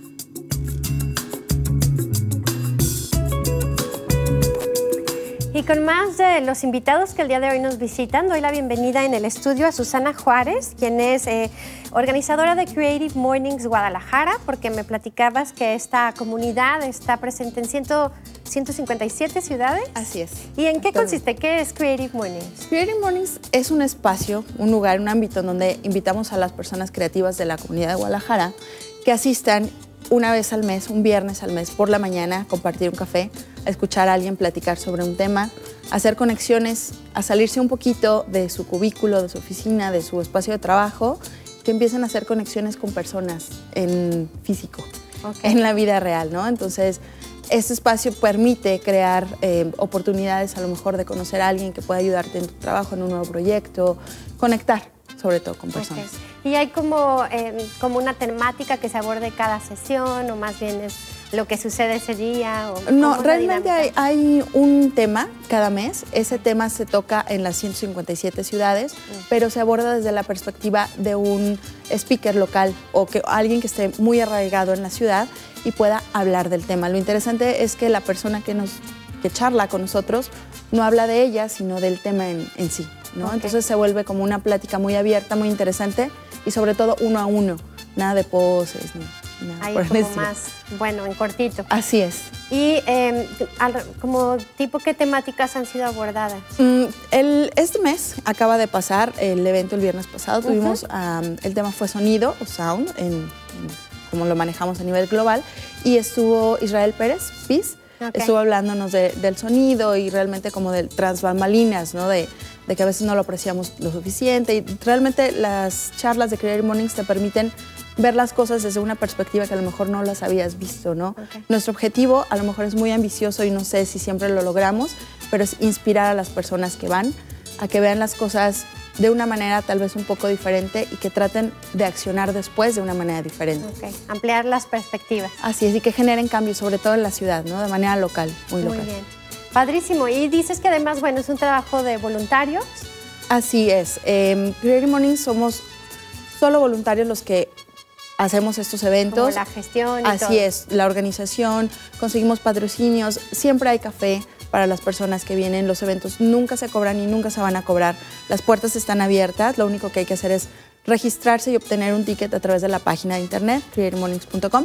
Y con más de los invitados que el día de hoy nos visitan, doy la bienvenida en el estudio a Susana Juárez, quien es eh, organizadora de Creative Mornings Guadalajara, porque me platicabas que esta comunidad está presente en ciento cincuenta y siete ciudades. Así es. ¿Y en qué consiste? ¿Qué es Creative Mornings? Creative Mornings es un espacio, un lugar, un ámbito en donde invitamos a las personas creativas de la comunidad de Guadalajara que asistan una vez al mes, un viernes al mes, por la mañana, a compartir un café, a escuchar a alguien platicar sobre un tema, a hacer conexiones, a salirse un poquito de su cubículo, de su oficina, de su espacio de trabajo, que empiecen a hacer conexiones con personas en físico, okay, en la vida real, ¿no? Entonces, este espacio permite crear eh, oportunidades a lo mejor de conocer a alguien que pueda ayudarte en tu trabajo, en un nuevo proyecto, conectar sobre todo con personas. Okay. ¿Y hay como, eh, como una temática que se aborde cada sesión o más bien es lo que sucede ese día? O no, realmente hay, hay un tema cada mes. Ese tema se toca en las ciento cincuenta y siete ciudades, mm. pero se aborda desde la perspectiva de un speaker local o que alguien que esté muy arraigado en la ciudad y pueda hablar del tema. Lo interesante es que la persona que, nos, que charla con nosotros no habla de ella, sino del tema en, en sí, ¿no? Okay. Entonces se vuelve como una plática muy abierta, muy interesante y sobre todo uno a uno, nada de poses, ni nada ahí por como eso. Más, bueno, en cortito. Así es. ¿Y eh, como tipo qué temáticas han sido abordadas? Mm, el, este mes acaba de pasar el evento el viernes pasado, uh-huh. tuvimos, um, el tema fue sonido o sound, en, en, como lo manejamos a nivel global, y estuvo Israel Pérez, Piz, okay. estuvo hablándonos de, del sonido y realmente como de tras bambalinas, ¿no? De, de que a veces no lo apreciamos lo suficiente y realmente las charlas de Creative Mornings te permiten ver las cosas desde una perspectiva que a lo mejor no las habías visto, ¿no? Okay. Nuestro objetivo a lo mejor es muy ambicioso y no sé si siempre lo logramos, pero es inspirar a las personas que van a que vean las cosas de una manera tal vez un poco diferente y que traten de accionar después de una manera diferente. Okay. Ampliar las perspectivas. Así es, y que generen cambios, sobre todo en la ciudad, ¿no? De manera local, muy, muy local. Muy bien. Padrísimo. Y dices que además, bueno, es un trabajo de voluntarios. Así es. Eh, Creative Mornings somos solo voluntarios los que hacemos estos eventos. Como la gestión y Así todo. es, la organización, conseguimos patrocinios, siempre hay café para las personas que vienen. Los eventos nunca se cobran y nunca se van a cobrar. Las puertas están abiertas, lo único que hay que hacer es registrarse y obtener un ticket a través de la página de internet, creative mornings punto com.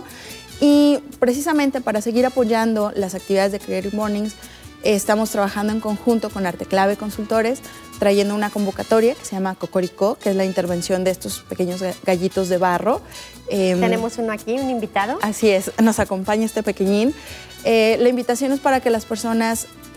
Y precisamente para seguir apoyando las actividades de Creative Mornings, estamos trabajando en conjunto con Arte Clave Consultores, trayendo una convocatoria que se llama Cocoricó, que es la intervención de estos pequeños gallitos de barro. Eh, Tenemos uno aquí, un invitado. Así es, nos acompaña este pequeñín. Eh, la invitación es para que las personas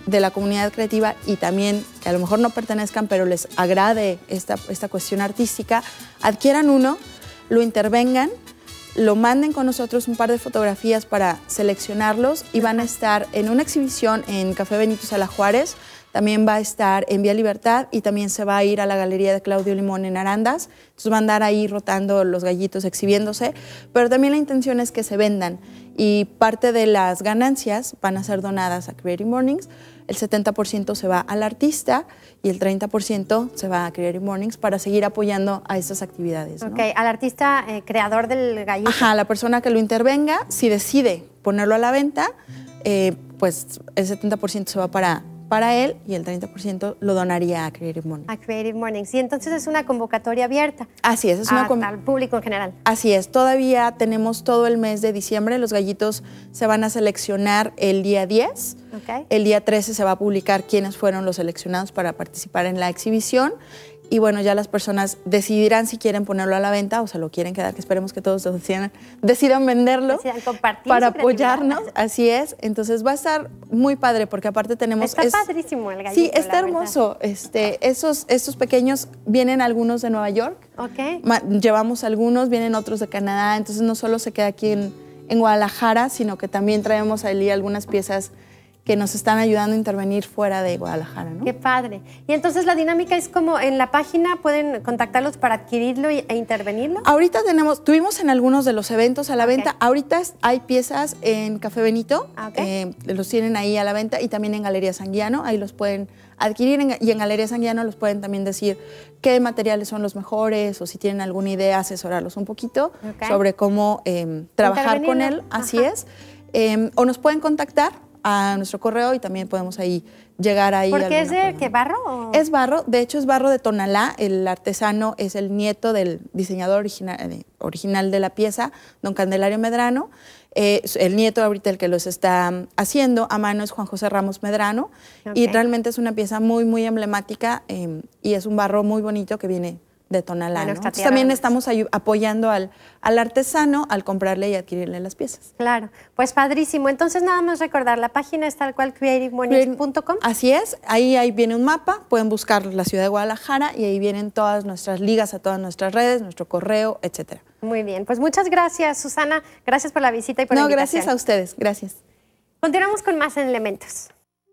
de la comunidad creativa y también que a lo mejor no pertenezcan, pero les agrade esta, esta cuestión artística, adquieran uno, lo intervengan, lo manden con nosotros un par de fotografías para seleccionarlos y van a estar en una exhibición en Café Benito Sala Juárez, también va a estar en Vía Libertad y también se va a ir a la Galería de Claudio Limón en Arandas. Entonces van a andar ahí rotando los gallitos, exhibiéndose, pero también la intención es que se vendan y parte de las ganancias van a ser donadas a Creative Mornings. El setenta por ciento se va al artista y el treinta por ciento se va a Creative Mornings para seguir apoyando a estas actividades, ¿no? Ok, al artista eh, creador del gallito. Ajá, la persona que lo intervenga, si decide ponerlo a la venta, eh, pues el setenta por ciento se va para, para él y el treinta por ciento lo donaría a Creative Mornings. A Creative Mornings. Y entonces es una convocatoria abierta. Así es, es una a, al público en general. Así es, todavía tenemos todo el mes de diciembre, los gallitos se van a seleccionar el día diez. Okay. El día trece se va a publicar quiénes fueron los seleccionados para participar en la exhibición y bueno, ya las personas decidirán si quieren ponerlo a la venta o se lo quieren quedar, que esperemos que todos decidan, decidan venderlo decidan compartir para apoyarnos, así es. Entonces va a estar muy padre porque aparte tenemos... Está es, padrísimo el gallito. Sí, está hermoso. Este, esos, estos pequeños, vienen algunos de Nueva York, okay. Ma, llevamos algunos, vienen otros de Canadá, entonces no solo se queda aquí en, en Guadalajara, sino que también traemos ahí algunas piezas que nos están ayudando a intervenir fuera de Guadalajara, ¿no? Qué padre. Y entonces la dinámica es como en la página pueden contactarlos para adquirirlo e intervenirlo. Ahorita tenemos, tuvimos en algunos de los eventos a la okay. venta, ahorita hay piezas en Café Benito, okay. eh, los tienen ahí a la venta y también en Galería Sanguiano, ahí los pueden adquirir en, y en Galería Sanguiano los pueden también decir qué materiales son los mejores o si tienen alguna idea, asesorarlos un poquito okay. sobre cómo eh, trabajar con él, así Ajá. es. Eh, o nos pueden contactar a nuestro correo y también podemos ahí llegar ahí. ¿Por qué es de qué barro? O? Es barro, de hecho es barro de Tonalá, el artesano es el nieto del diseñador original, eh, original de la pieza, don Candelario Medrano, eh, el nieto ahorita el que los está haciendo a mano es Juan José Ramos Medrano okay. y realmente es una pieza muy muy emblemática eh, y es un barro muy bonito que viene de Tonalá, bueno, ¿no? Entonces, también estamos apoyando al, al artesano al comprarle y adquirirle las piezas. Claro, pues padrísimo. Entonces nada más recordar, la página es tal cual creative mornings punto com. Así es, ahí, ahí viene un mapa, pueden buscar la ciudad de Guadalajara y ahí vienen todas nuestras ligas a todas nuestras redes, nuestro correo, etcétera. Muy bien, pues muchas gracias, Susana. Gracias por la visita y por no, la invitación. No, gracias a ustedes, gracias. Continuamos con más en Elementos.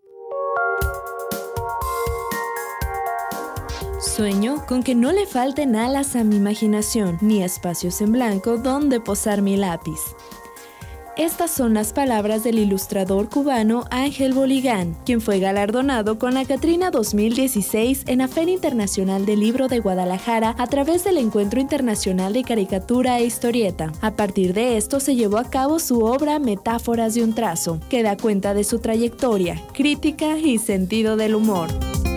Sueño con que no le falten alas a mi imaginación, ni espacios en blanco donde posar mi lápiz. Estas son las palabras del ilustrador cubano Ángel Boligán, quien fue galardonado con la Catrina dos mil dieciséis en la Feria Internacional del Libro de Guadalajara a través del Encuentro Internacional de Caricatura e Historieta. A partir de esto se llevó a cabo su obra Metáforas de un trazo, que da cuenta de su trayectoria, crítica y sentido del humor.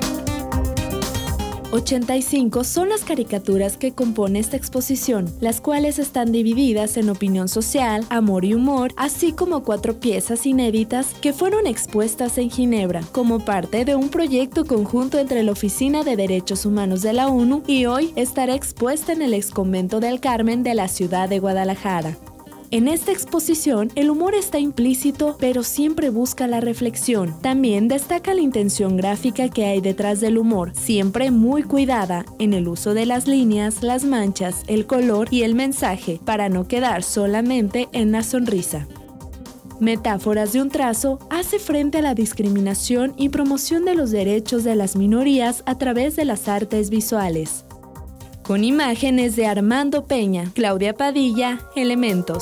ochenta y cinco son las caricaturas que compone esta exposición, las cuales están divididas en opinión social, amor y humor, así como cuatro piezas inéditas que fueron expuestas en Ginebra, como parte de un proyecto conjunto entre la Oficina de Derechos Humanos de la ONU y hoy estará expuesta en el Exconvento del Carmen de la ciudad de Guadalajara. En esta exposición, el humor está implícito, pero siempre busca la reflexión. También destaca la intención gráfica que hay detrás del humor, siempre muy cuidada en el uso de las líneas, las manchas, el color y el mensaje, para no quedar solamente en la sonrisa. Metáforas de un trazo hace frente a la discriminación y promoción de los derechos de las minorías a través de las artes visuales. Con imágenes de Armando Peña, Claudia Padilla, Elementos.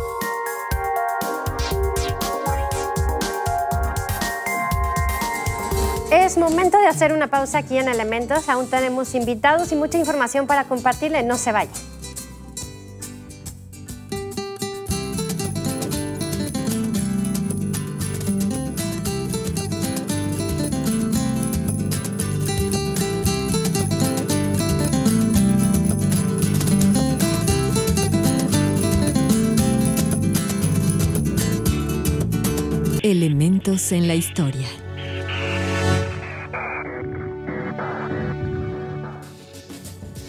Es momento de hacer una pausa aquí en Elementos. Aún tenemos invitados y mucha información para compartirle. No se vaya. Elementos en la historia.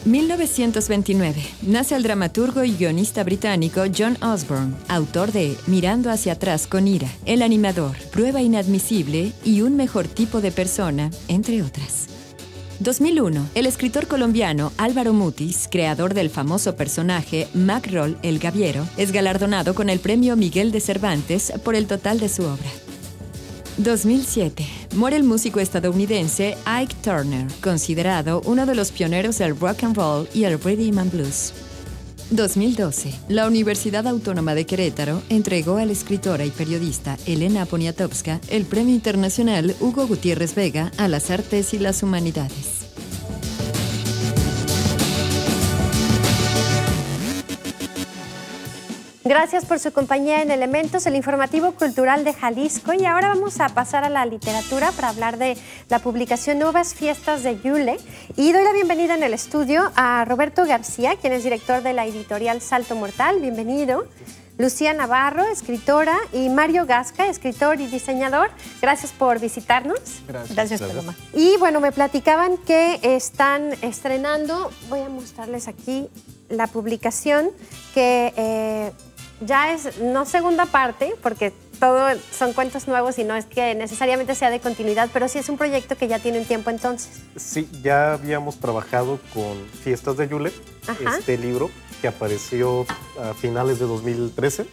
mil novecientos veintinueve. Nace el dramaturgo y guionista británico John Osborne, autor de Mirando hacia atrás con ira, El animador, Prueba inadmisible y Un mejor tipo de persona, entre otras. dos mil uno. El escritor colombiano Álvaro Mutis, creador del famoso personaje Macroll el Gaviero, es galardonado con el Premio Miguel de Cervantes por el total de su obra. dos mil siete. Muere el músico estadounidense Ike Turner, considerado uno de los pioneros del rock and roll y el rhythm and blues. dos mil doce. La Universidad Autónoma de Querétaro entregó a la escritora y periodista Elena Poniatowska el Premio Internacional Hugo Gutiérrez Vega a las Artes y las Humanidades. Gracias por su compañía en Elementos, el informativo cultural de Jalisco. Y ahora vamos a pasar a la literatura para hablar de la publicación Nuevas Fiestas de Yule. Y doy la bienvenida en el estudio a Roberto García, quien es director de la editorial Salto Mortal. Bienvenido. Lucía Navarro, escritora, y Mario Gasca, escritor y diseñador. Gracias por visitarnos. Gracias. Gracias, Paloma. Y bueno, me platicaban que están estrenando, voy a mostrarles aquí la publicación, que eh, ya es no segunda parte, porque todo son cuentos nuevos y no es que necesariamente sea de continuidad, pero sí es un proyecto que ya tiene un tiempo entonces. Sí, ya habíamos trabajado con Fiestas de Yule, Ajá. este libro que apareció a finales de dos mil trece.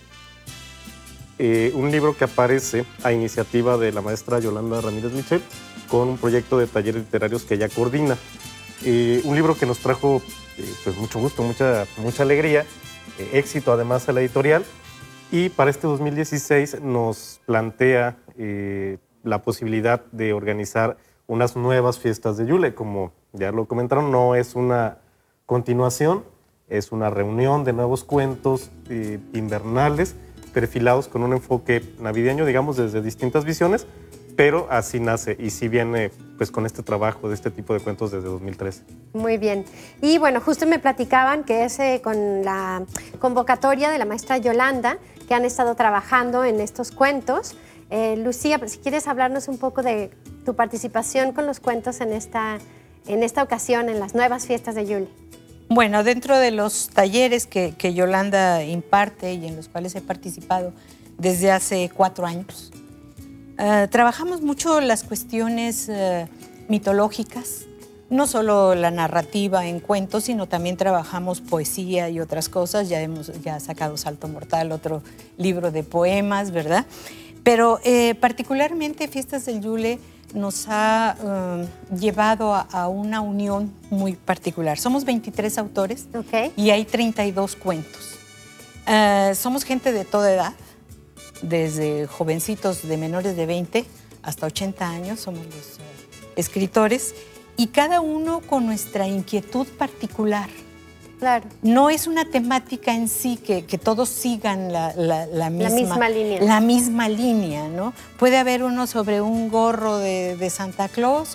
Eh, un libro que aparece a iniciativa de la maestra Yolanda Ramírez Michel con un proyecto de talleres literarios que ella coordina. Eh, un libro que nos trajo eh, pues mucho gusto, mucha, mucha alegría, eh, éxito además a la editorial, y para este dos mil dieciséis nos plantea eh, la posibilidad de organizar unas nuevas fiestas de Yule. Como ya lo comentaron, no es una continuación, es una reunión de nuevos cuentos eh, invernales perfilados con un enfoque navideño, digamos, desde distintas visiones, pero así nace y sí viene pues con este trabajo de este tipo de cuentos desde dos mil trece. Muy bien. Y bueno, justo me platicaban que es eh, con la convocatoria de la maestra Yolanda que han estado trabajando en estos cuentos. Eh, Lucía, si quieres hablarnos un poco de tu participación con los cuentos en esta, en esta ocasión, en las nuevas fiestas de Yule. Bueno, dentro de los talleres que, que Yolanda imparte y en los cuales he participado desde hace cuatro años, uh, trabajamos mucho las cuestiones uh, mitológicas, no solo la narrativa en cuentos, sino también trabajamos poesía y otras cosas. Ya hemos ya sacado Salto Mortal, otro libro de poemas, ¿verdad? Pero eh, particularmente Fiestas del Yule nos ha uh, llevado a, a una unión muy particular. Somos veintitrés autores, okay, y hay treinta y dos cuentos. Uh, somos gente de toda edad, desde jovencitos de menores de veinte hasta ochenta años, somos los uh, escritores, y cada uno con nuestra inquietud particular. Claro. No es una temática en sí que, que todos sigan la, la, la, misma, la misma línea. La misma línea, ¿no? Puede haber uno sobre un gorro de, de Santa Claus,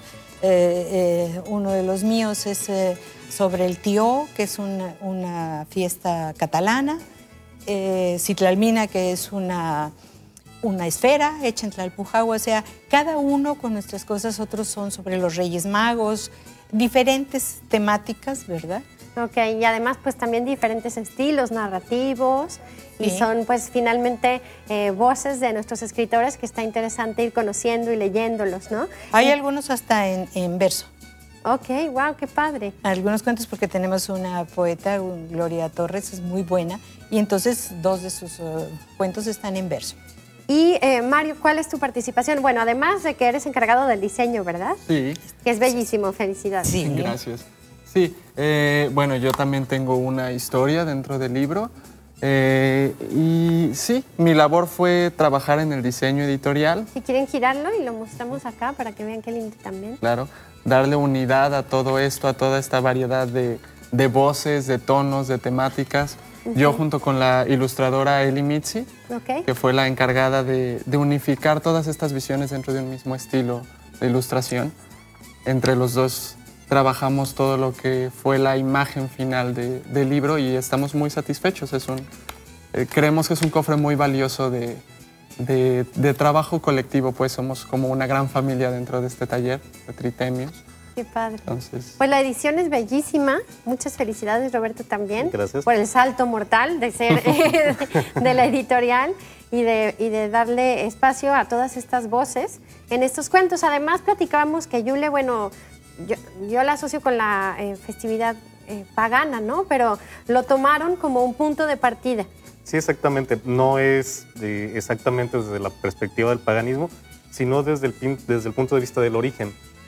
eh, eh, uno de los míos es eh, sobre el Tió, que es una, una fiesta catalana, eh, Citlalmina, que es una, una esfera hecha en Tlalpujahua, o sea, cada uno con nuestras cosas. Otros son sobre los Reyes Magos, diferentes temáticas, ¿verdad? Ok, y además pues también diferentes estilos narrativos, y sí, son pues finalmente eh, voces de nuestros escritores que está interesante ir conociendo y leyéndolos, ¿no? Hay y... algunos hasta en, en verso. Ok, wow, qué padre. Algunos cuentos, porque tenemos una poeta, Gloria Torres, es muy buena, y entonces dos de sus uh, cuentos están en verso. Y eh, Mario, ¿cuál es tu participación? Bueno, además de que eres encargado del diseño, ¿verdad? Sí. Que es bellísimo, felicidades. Sí, gracias. Sí, eh, bueno, yo también tengo una historia dentro del libro, eh, y sí, mi labor fue trabajar en el diseño editorial. Si quieren girarlo y lo mostramos acá para que vean qué lindo también. Claro, darle unidad a todo esto, a toda esta variedad de, de voces, de tonos, de temáticas. Uh-huh. Yo junto con la ilustradora Eli Mitzi, okay, que fue la encargada de, de unificar todas estas visiones dentro de un mismo estilo de ilustración, entre los dos trabajamos todo lo que fue la imagen final de, del libro y estamos muy satisfechos. Es un, eh, creemos que es un cofre muy valioso de, de, de trabajo colectivo, pues somos como una gran familia dentro de este taller de Tritemios. Qué padre. Entonces, Pues la edición es bellísima. Muchas felicidades, Roberto, también. Gracias. Por el salto mortal de ser eh, de la editorial y de, y de darle espacio a todas estas voces en estos cuentos. Además, platicábamos que Yule, bueno, yo, yo la asocio con la eh, festividad eh, pagana, ¿no? Pero lo tomaron como un punto de partida. Sí, exactamente. No es de, exactamente desde la perspectiva del paganismo, sino desde el, desde el punto de vista del origen.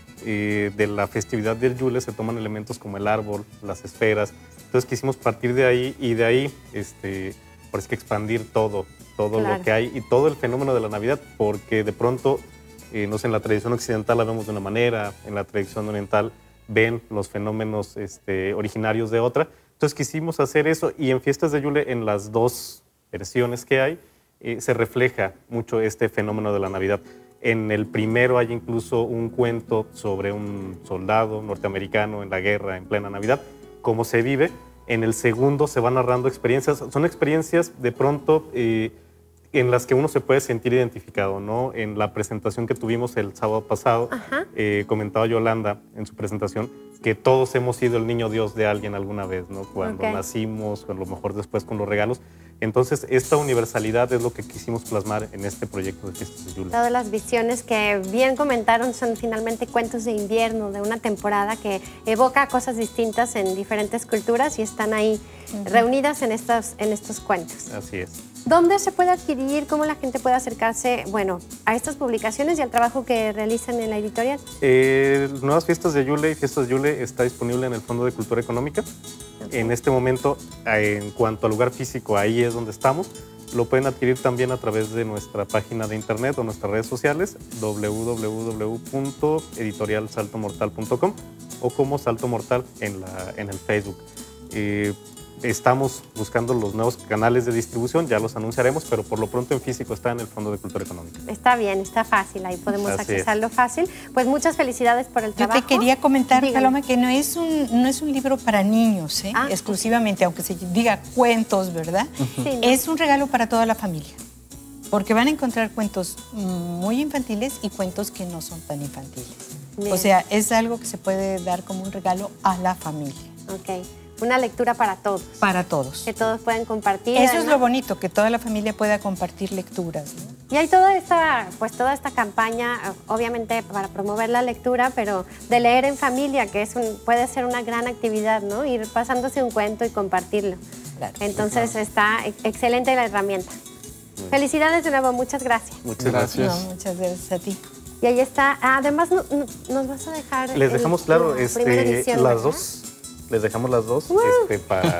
Eh, de la festividad del Yule se toman elementos como el árbol, las esferas. Entonces quisimos partir de ahí y de ahí este, parece que expandir todo, todo Claro. lo que hay y todo el fenómeno de la Navidad, porque de pronto, eh, no sé, en la tradición occidental la vemos de una manera, en la tradición oriental ven los fenómenos este, originarios de otra. Entonces quisimos hacer eso y en Fiestas de Yule, en las dos versiones que hay, eh, se refleja mucho este fenómeno de la Navidad. En el primero hay incluso un cuento sobre un soldado norteamericano en la guerra en plena Navidad, cómo se vive. En el segundo se van narrando experiencias, son experiencias de pronto eh, en las que uno se puede sentir identificado, ¿no? En la presentación que tuvimos el sábado pasado, eh, comentaba Yolanda en su presentación que todos hemos sido el niño Dios de alguien alguna vez, ¿no? Cuando Ok. nacimos, o a lo mejor después con los regalos. Entonces, esta universalidad es lo que quisimos plasmar en este proyecto de Fiestas de Yule. Todas las visiones que bien comentaron son finalmente cuentos de invierno, de una temporada que evoca cosas distintas en diferentes culturas y están ahí reunidas en estos, en estos cuentos. Así es. ¿Dónde se puede adquirir? ¿Cómo la gente puede acercarse, bueno, a estas publicaciones y al trabajo que realizan en la editorial? Eh, Nuevas Fiestas de Yule y Fiestas de Yule está disponible en el Fondo de Cultura Económica. En este momento, eh, en cuanto al lugar físico, ahí es donde estamos. Lo pueden adquirir también a través de nuestra página de internet o nuestras redes sociales, w w w punto editorial salto mortal punto com o como Salto Mortal en, la, en el Facebook. Eh, Estamos buscando los nuevos canales de distribución, ya los anunciaremos, pero por lo pronto en físico está en el Fondo de Cultura Económica. Está bien, está fácil, ahí podemos Así accesarlo fácil. Pues muchas felicidades por el Yo trabajo. te quería comentar, Dígame. Paloma, que no es un, no es un libro para niños, ¿eh? exclusivamente, aunque se diga cuentos, ¿verdad? Sí, ¿no? Es un regalo para toda la familia, porque van a encontrar cuentos muy infantiles y cuentos que no son tan infantiles. Bien. O sea, es algo que se puede dar como un regalo a la familia. Ok, una lectura para todos. Para todos. Que todos pueden compartir. Eso es además. lo bonito, que toda la familia pueda compartir lecturas, ¿no? Y hay toda esta, pues toda esta campaña, eh, obviamente para promover la lectura, pero de leer en familia, que es un, puede ser una gran actividad, ¿no? Ir pasándose un cuento y compartirlo. Entonces está ex- excelente la herramienta. Felicidades de nuevo, muchas gracias. Muchas gracias. No, muchas gracias a ti. Y ahí está. Además, no- no- nos vas a dejar. Les el- dejamos claro la primera este, edición, las ¿verdad? dos. Les dejamos las dos este, para.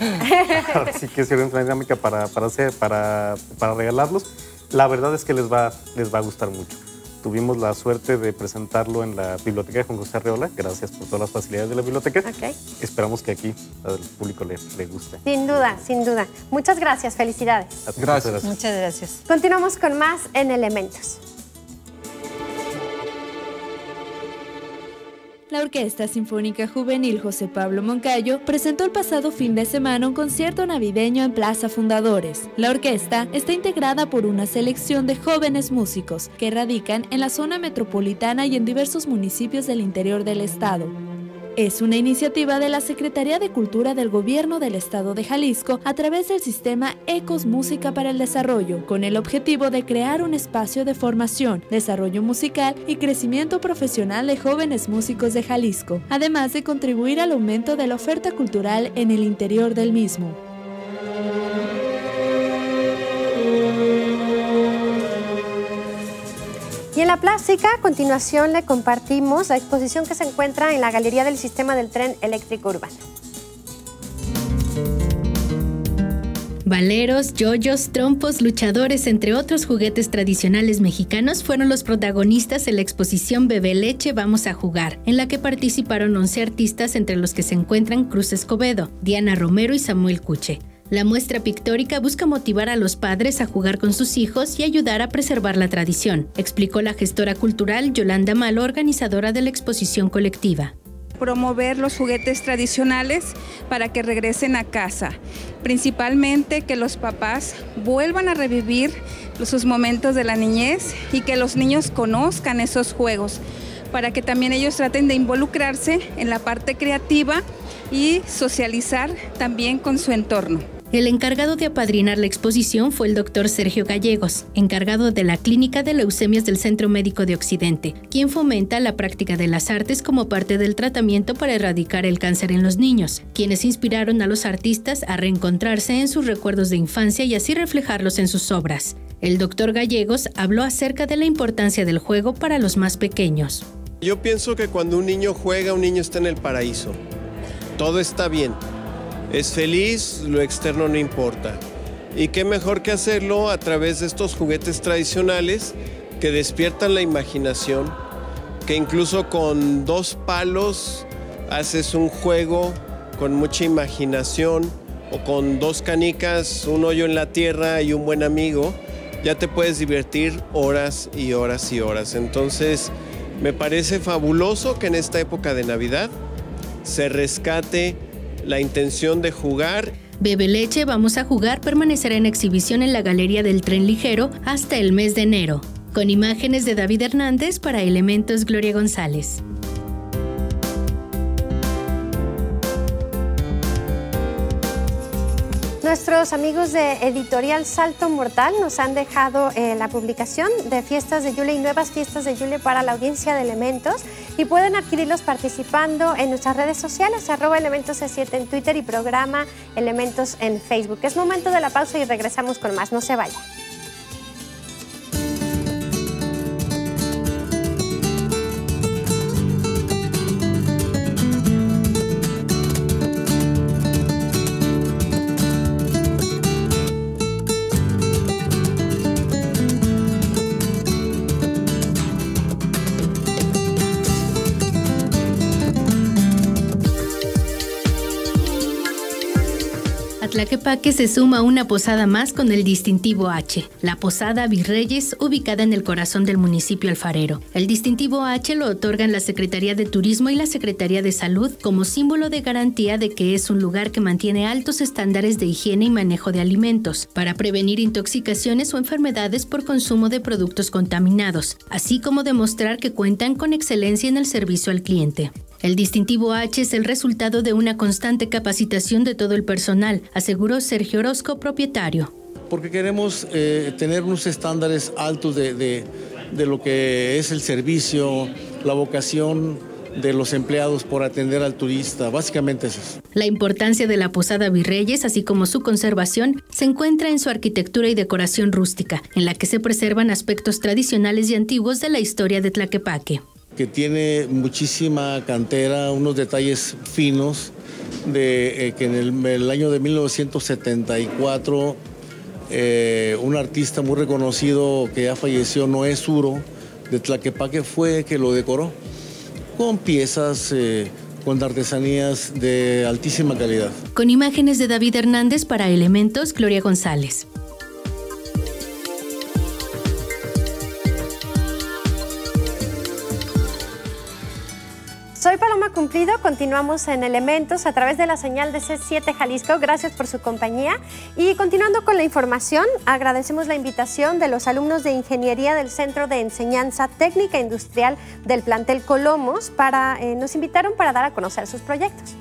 Ahora sí que sirve una dinámica para, para, hacer, para, para regalarlos. La verdad es que les va, les va a gustar mucho. Tuvimos la suerte de presentarlo en la biblioteca de Juan José Arreola. Gracias por todas las facilidades de la biblioteca. Ok. Esperamos que aquí al público le, le guste. Sin duda, sin duda. Muchas gracias, felicidades. Gracias. Muchas gracias. Continuamos con más en Elementos. La Orquesta Sinfónica Juvenil José Pablo Moncayo presentó el pasado fin de semana un concierto navideño en Plaza Fundadores. La orquesta está integrada por una selección de jóvenes músicos que radican en la zona metropolitana y en diversos municipios del interior del estado. Es una iniciativa de la Secretaría de Cultura del Gobierno del Estado de Jalisco a través del sistema Ecos Música para el Desarrollo, con el objetivo de crear un espacio de formación, desarrollo musical y crecimiento profesional de jóvenes músicos de Jalisco, además de contribuir al aumento de la oferta cultural en el interior del mismo. Y en la plástica, a continuación le compartimos la exposición que se encuentra en la Galería del Sistema del Tren Eléctrico Urbano. Valeros, yoyos, trompos, luchadores, entre otros juguetes tradicionales mexicanos fueron los protagonistas en la exposición Bebé Leche Vamos a Jugar, en la que participaron once artistas, entre los que se encuentran Cruz Escobedo, Diana Romero y Samuel Cuche. La muestra pictórica busca motivar a los padres a jugar con sus hijos y ayudar a preservar la tradición, explicó la gestora cultural Yolanda Malo, organizadora de la exposición colectiva. Promover los juguetes tradicionales para que regresen a casa, principalmente que los papás vuelvan a revivir sus momentos de la niñez y que los niños conozcan esos juegos, para que también ellos traten de involucrarse en la parte creativa y socializar también con su entorno. El encargado de apadrinar la exposición fue el doctor Sergio Gallegos, encargado de la Clínica de Leucemias del Centro Médico de Occidente, quien fomenta la práctica de las artes como parte del tratamiento para erradicar el cáncer en los niños, quienes inspiraron a los artistas a reencontrarse en sus recuerdos de infancia y así reflejarlos en sus obras. El doctor Gallegos habló acerca de la importancia del juego para los más pequeños. Yo pienso que cuando un niño juega, un niño está en el paraíso. Todo está bien. Es feliz, lo externo no importa. Y qué mejor que hacerlo a través de estos juguetes tradicionales que despiertan la imaginación, que incluso con dos palos haces un juego con mucha imaginación, o con dos canicas, un hoyo en la tierra y un buen amigo, ya te puedes divertir horas y horas y horas. Entonces, me parece fabuloso que en esta época de Navidad se rescate la intención de jugar. Bebe Leche, Vamos a Jugar permanecerá en exhibición en la Galería del Tren Ligero hasta el mes de enero. Con imágenes de David Hernández, para Elementos, Gloria González. Nuestros amigos de Editorial Salto Mortal nos han dejado eh, la publicación de Fiestas de Yule y nuevas Fiestas de Yule para la audiencia de Elementos, y pueden adquirirlos participando en nuestras redes sociales, arroba Elementos C siete en Twitter y programa Elementos en Facebook. Es momento de la pausa y regresamos con más. No se vaya. Tlaquepaque se suma a una posada más con el distintivo H, la Posada Virreyes, ubicada en el corazón del municipio alfarero. El distintivo H lo otorgan la Secretaría de Turismo y la Secretaría de Salud como símbolo de garantía de que es un lugar que mantiene altos estándares de higiene y manejo de alimentos, para prevenir intoxicaciones o enfermedades por consumo de productos contaminados, así como demostrar que cuentan con excelencia en el servicio al cliente. El distintivo H es el resultado de una constante capacitación de todo el personal, aseguró Sergio Orozco, propietario. Porque queremos eh, tener unos estándares altos de, de, de lo que es el servicio, la vocación de los empleados por atender al turista, básicamente es eso. La importancia de la Posada Virreyes, así como su conservación, se encuentra en su arquitectura y decoración rústica, en la que se preservan aspectos tradicionales y antiguos de la historia de Tlaquepaque. Que tiene muchísima cantera, unos detalles finos, de eh, que en el, el año de mil novecientos setenta y cuatro eh, un artista muy reconocido que ya falleció, Noé Suro, de Tlaquepaque, fue que lo decoró con piezas, eh, con artesanías de altísima calidad. Con imágenes de David Hernández, para Elementos, Gloria González. Soy Paloma Cumplido, continuamos en Elementos a través de la señal de C siete Jalisco. Gracias por su compañía. Y continuando con la información, agradecemos la invitación de los alumnos de Ingeniería del Centro de Enseñanza Técnica Industrial del plantel Colomos. Para, eh, nos invitaron para dar a conocer sus proyectos.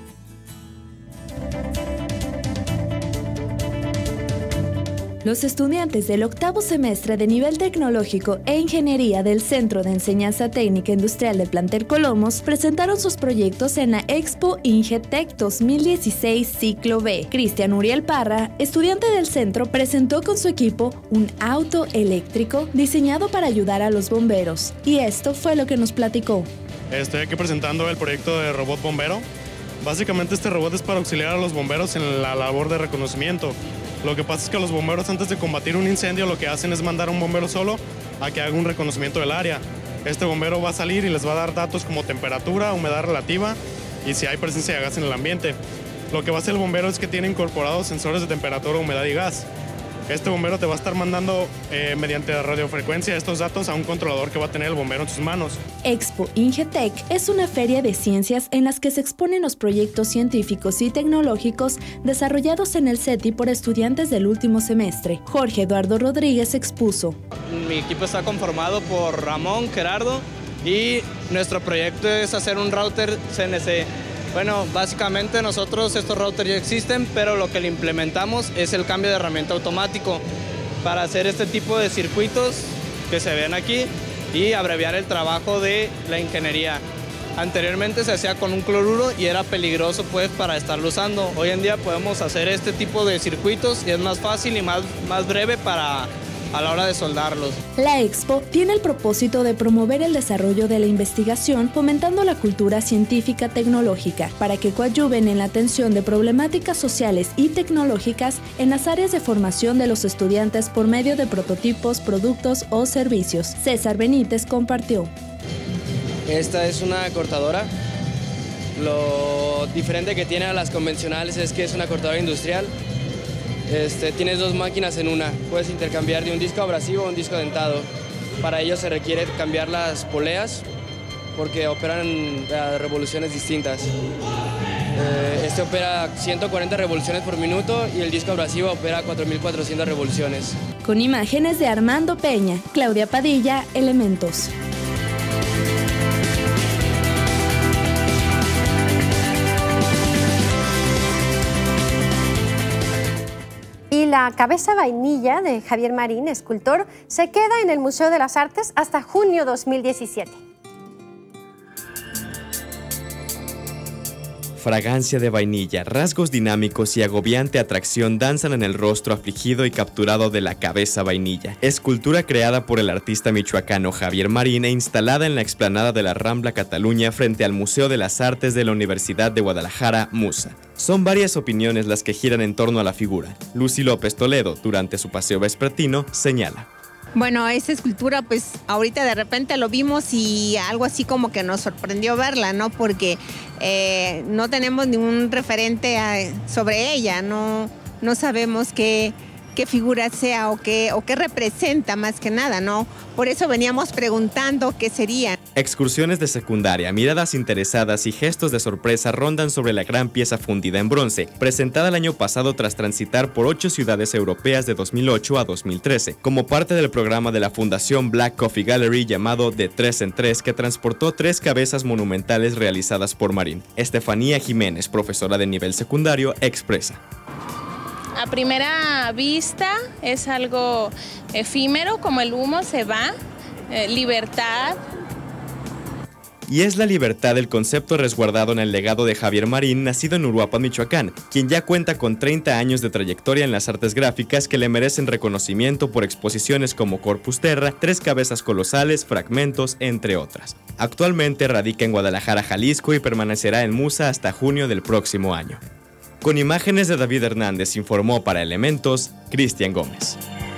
Los estudiantes del octavo semestre de nivel tecnológico e ingeniería del Centro de Enseñanza Técnica Industrial del plantel Colomos presentaron sus proyectos en la Expo Ingetec dos mil dieciséis Ciclo B. Cristian Uriel Parra, estudiante del centro, presentó con su equipo un auto eléctrico diseñado para ayudar a los bomberos. Y esto fue lo que nos platicó. Estoy aquí presentando el proyecto de robot bombero. Básicamente este robot es para auxiliar a los bomberos en la labor de reconocimiento. Lo que pasa es que los bomberos, antes de combatir un incendio, lo que hacen es mandar a un bombero solo a que haga un reconocimiento del área. Este bombero va a salir y les va a dar datos como temperatura, humedad relativa y si hay presencia de gas en el ambiente. Lo que va a hacer el bombero es que tiene incorporados sensores de temperatura, humedad y gas. Este bombero te va a estar mandando eh, mediante radiofrecuencia estos datos a un controlador que va a tener el bombero en sus manos. Expo Ingetec es una feria de ciencias en las que se exponen los proyectos científicos y tecnológicos desarrollados en el CETI por estudiantes del último semestre. Jorge Eduardo Rodríguez expuso. Mi equipo está conformado por Ramón, Gerardo, y nuestro proyecto es hacer un router C N C. Bueno, básicamente nosotros estos routers ya existen, pero lo que le implementamos es el cambio de herramienta automático para hacer este tipo de circuitos que se ven aquí y abreviar el trabajo de la ingeniería. Anteriormente se hacía con un cloruro y era peligroso pues para estarlo usando. Hoy en día podemos hacer este tipo de circuitos y es más fácil y más, más breve para a la hora de soldarlos. La Expo tiene el propósito de promover el desarrollo de la investigación, fomentando la cultura científica tecnológica, para que coadyuven en la atención de problemáticas sociales y tecnológicas en las áreas de formación de los estudiantes por medio de prototipos, productos o servicios. César Benítez compartió. Esta es una cortadora. Lo diferente que tiene a las convencionales es que es una cortadora industrial. Este, tienes dos máquinas en una, puedes intercambiar de un disco abrasivo a un disco dentado. Para ello se requiere cambiar las poleas porque operan a revoluciones distintas. Eh, este opera ciento cuarenta revoluciones por minuto y el disco abrasivo opera cuatro mil cuatrocientas revoluciones. Con imágenes de Armando Peña, Claudia Padilla, Elementos. Y la cabeza vainilla de Javier Marín, escultor, se queda en el Museo de las Artes hasta junio dos mil diecisiete. Fragancia de vainilla, rasgos dinámicos y agobiante atracción danzan en el rostro afligido y capturado de la cabeza vainilla. Escultura creada por el artista michoacano Javier Marín e instalada en la explanada de la Rambla Cataluña frente al Museo de las Artes de la Universidad de Guadalajara, MUSA. Son varias opiniones las que giran en torno a la figura. Lucy López Toledo, durante su paseo vespertino, señala. Bueno, esta escultura, pues ahorita de repente lo vimos y algo así como que nos sorprendió verla, ¿no? Porque eh, no tenemos ningún referente a, sobre ella, no, no sabemos qué, qué figura sea o qué, o qué representa más que nada, ¿no? Por eso veníamos preguntando qué sería. Excursiones de secundaria, miradas interesadas y gestos de sorpresa rondan sobre la gran pieza fundida en bronce, presentada el año pasado tras transitar por ocho ciudades europeas de dos mil ocho a dos mil trece, como parte del programa de la Fundación Black Coffee Gallery llamado De Tres en Tres, que transportó tres cabezas monumentales realizadas por Marín. Estefanía Jiménez, profesora de nivel secundario, expresa. A primera vista es algo efímero, como el humo se va, eh, libertad. Y es la libertad el concepto resguardado en el legado de Javier Marín, nacido en Uruapan, Michoacán, quien ya cuenta con treinta años de trayectoria en las artes gráficas que le merecen reconocimiento por exposiciones como Corpus Terra, Tres Cabezas Colosales, Fragmentos, entre otras. Actualmente radica en Guadalajara, Jalisco y permanecerá en MUSA hasta junio del próximo año. Con imágenes de David Hernández, informó para Elementos, Cristian Gómez.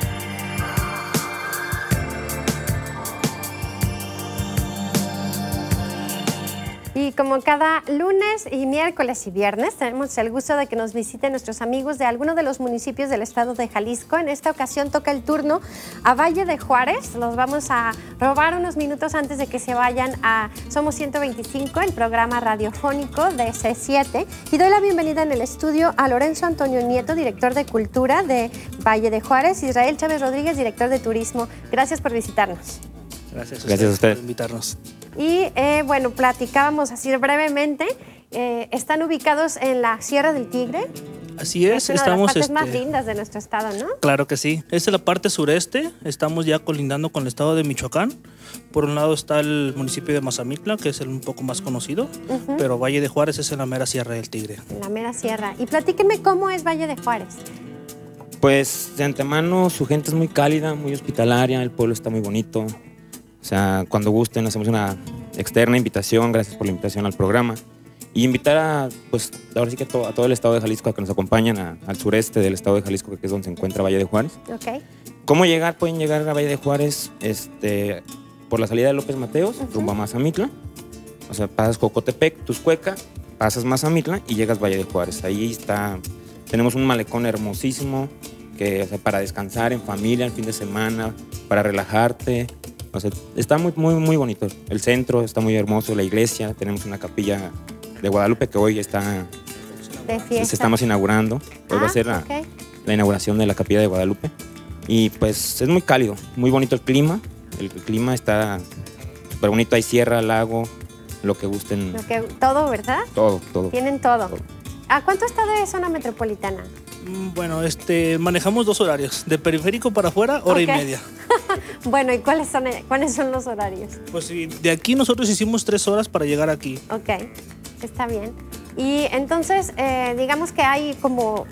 Y como cada lunes y miércoles y viernes, tenemos el gusto de que nos visiten nuestros amigos de alguno de los municipios del estado de Jalisco. En esta ocasión toca el turno a Valle de Juárez. Los vamos a robar unos minutos antes de que se vayan a Somos ciento veinticinco, el programa radiofónico de C siete. Y doy la bienvenida en el estudio a Lorenzo Antonio Nieto, director de Cultura de Valle de Juárez, Israel Chávez Rodríguez, director de Turismo. Gracias por visitarnos. Gracias a Gracias a usted por invitarnos. Y eh, bueno, platicábamos así brevemente, eh, están ubicados en la Sierra del Tigre. Así es, es una estamos... de las partes este, más lindas de nuestro estado, ¿no? Claro que sí. Esta es la parte sureste, estamos ya colindando con el estado de Michoacán. Por un lado está el municipio de Mazamitla, que es el un poco más conocido, uh-huh. pero Valle de Juárez es en la mera Sierra del Tigre. En la mera Sierra. Y platíquenme cómo es Valle de Juárez. Pues de antemano su gente es muy cálida, muy hospitalaria, el pueblo está muy bonito. O sea, cuando gusten hacemos una externa invitación, gracias por la invitación al programa. Y invitar a, pues, ahora sí que a todo, a todo el estado de Jalisco a que nos acompañen a, al sureste del estado de Jalisco, que es donde se encuentra Valle de Juárez. Okay. ¿Cómo llegar? Pueden llegar a Valle de Juárez este, por la salida de López Mateos, uh-huh. rumbo a Mazamitla. O sea, pasas Jocotepec, Tuscueca, pasas Mazamitla y llegas a Valle de Juárez. Ahí está, tenemos un malecón hermosísimo que, o sea, para descansar en familia, el fin de semana, para relajarte. O sea, está muy, muy, muy bonito. El centro está muy hermoso, la iglesia, tenemos una capilla de Guadalupe que hoy está, de fiesta. Se estamos inaugurando. Hoy ah, va a ser la, okay. la inauguración de la capilla de Guadalupe. Y pues es muy cálido, muy bonito el clima. El clima está súper bonito, hay sierra, lago, lo que gusten. Lo que, todo, ¿verdad? Todo, todo. Tienen todo. todo. ¿A cuánto está de zona metropolitana? Bueno, este, manejamos dos horarios, de periférico para afuera, hora okay. y media. Bueno, ¿y cuáles son, cuáles son los horarios? Pues sí, de aquí nosotros hicimos tres horas para llegar aquí. Ok, está bien. Y entonces, eh, digamos que hay como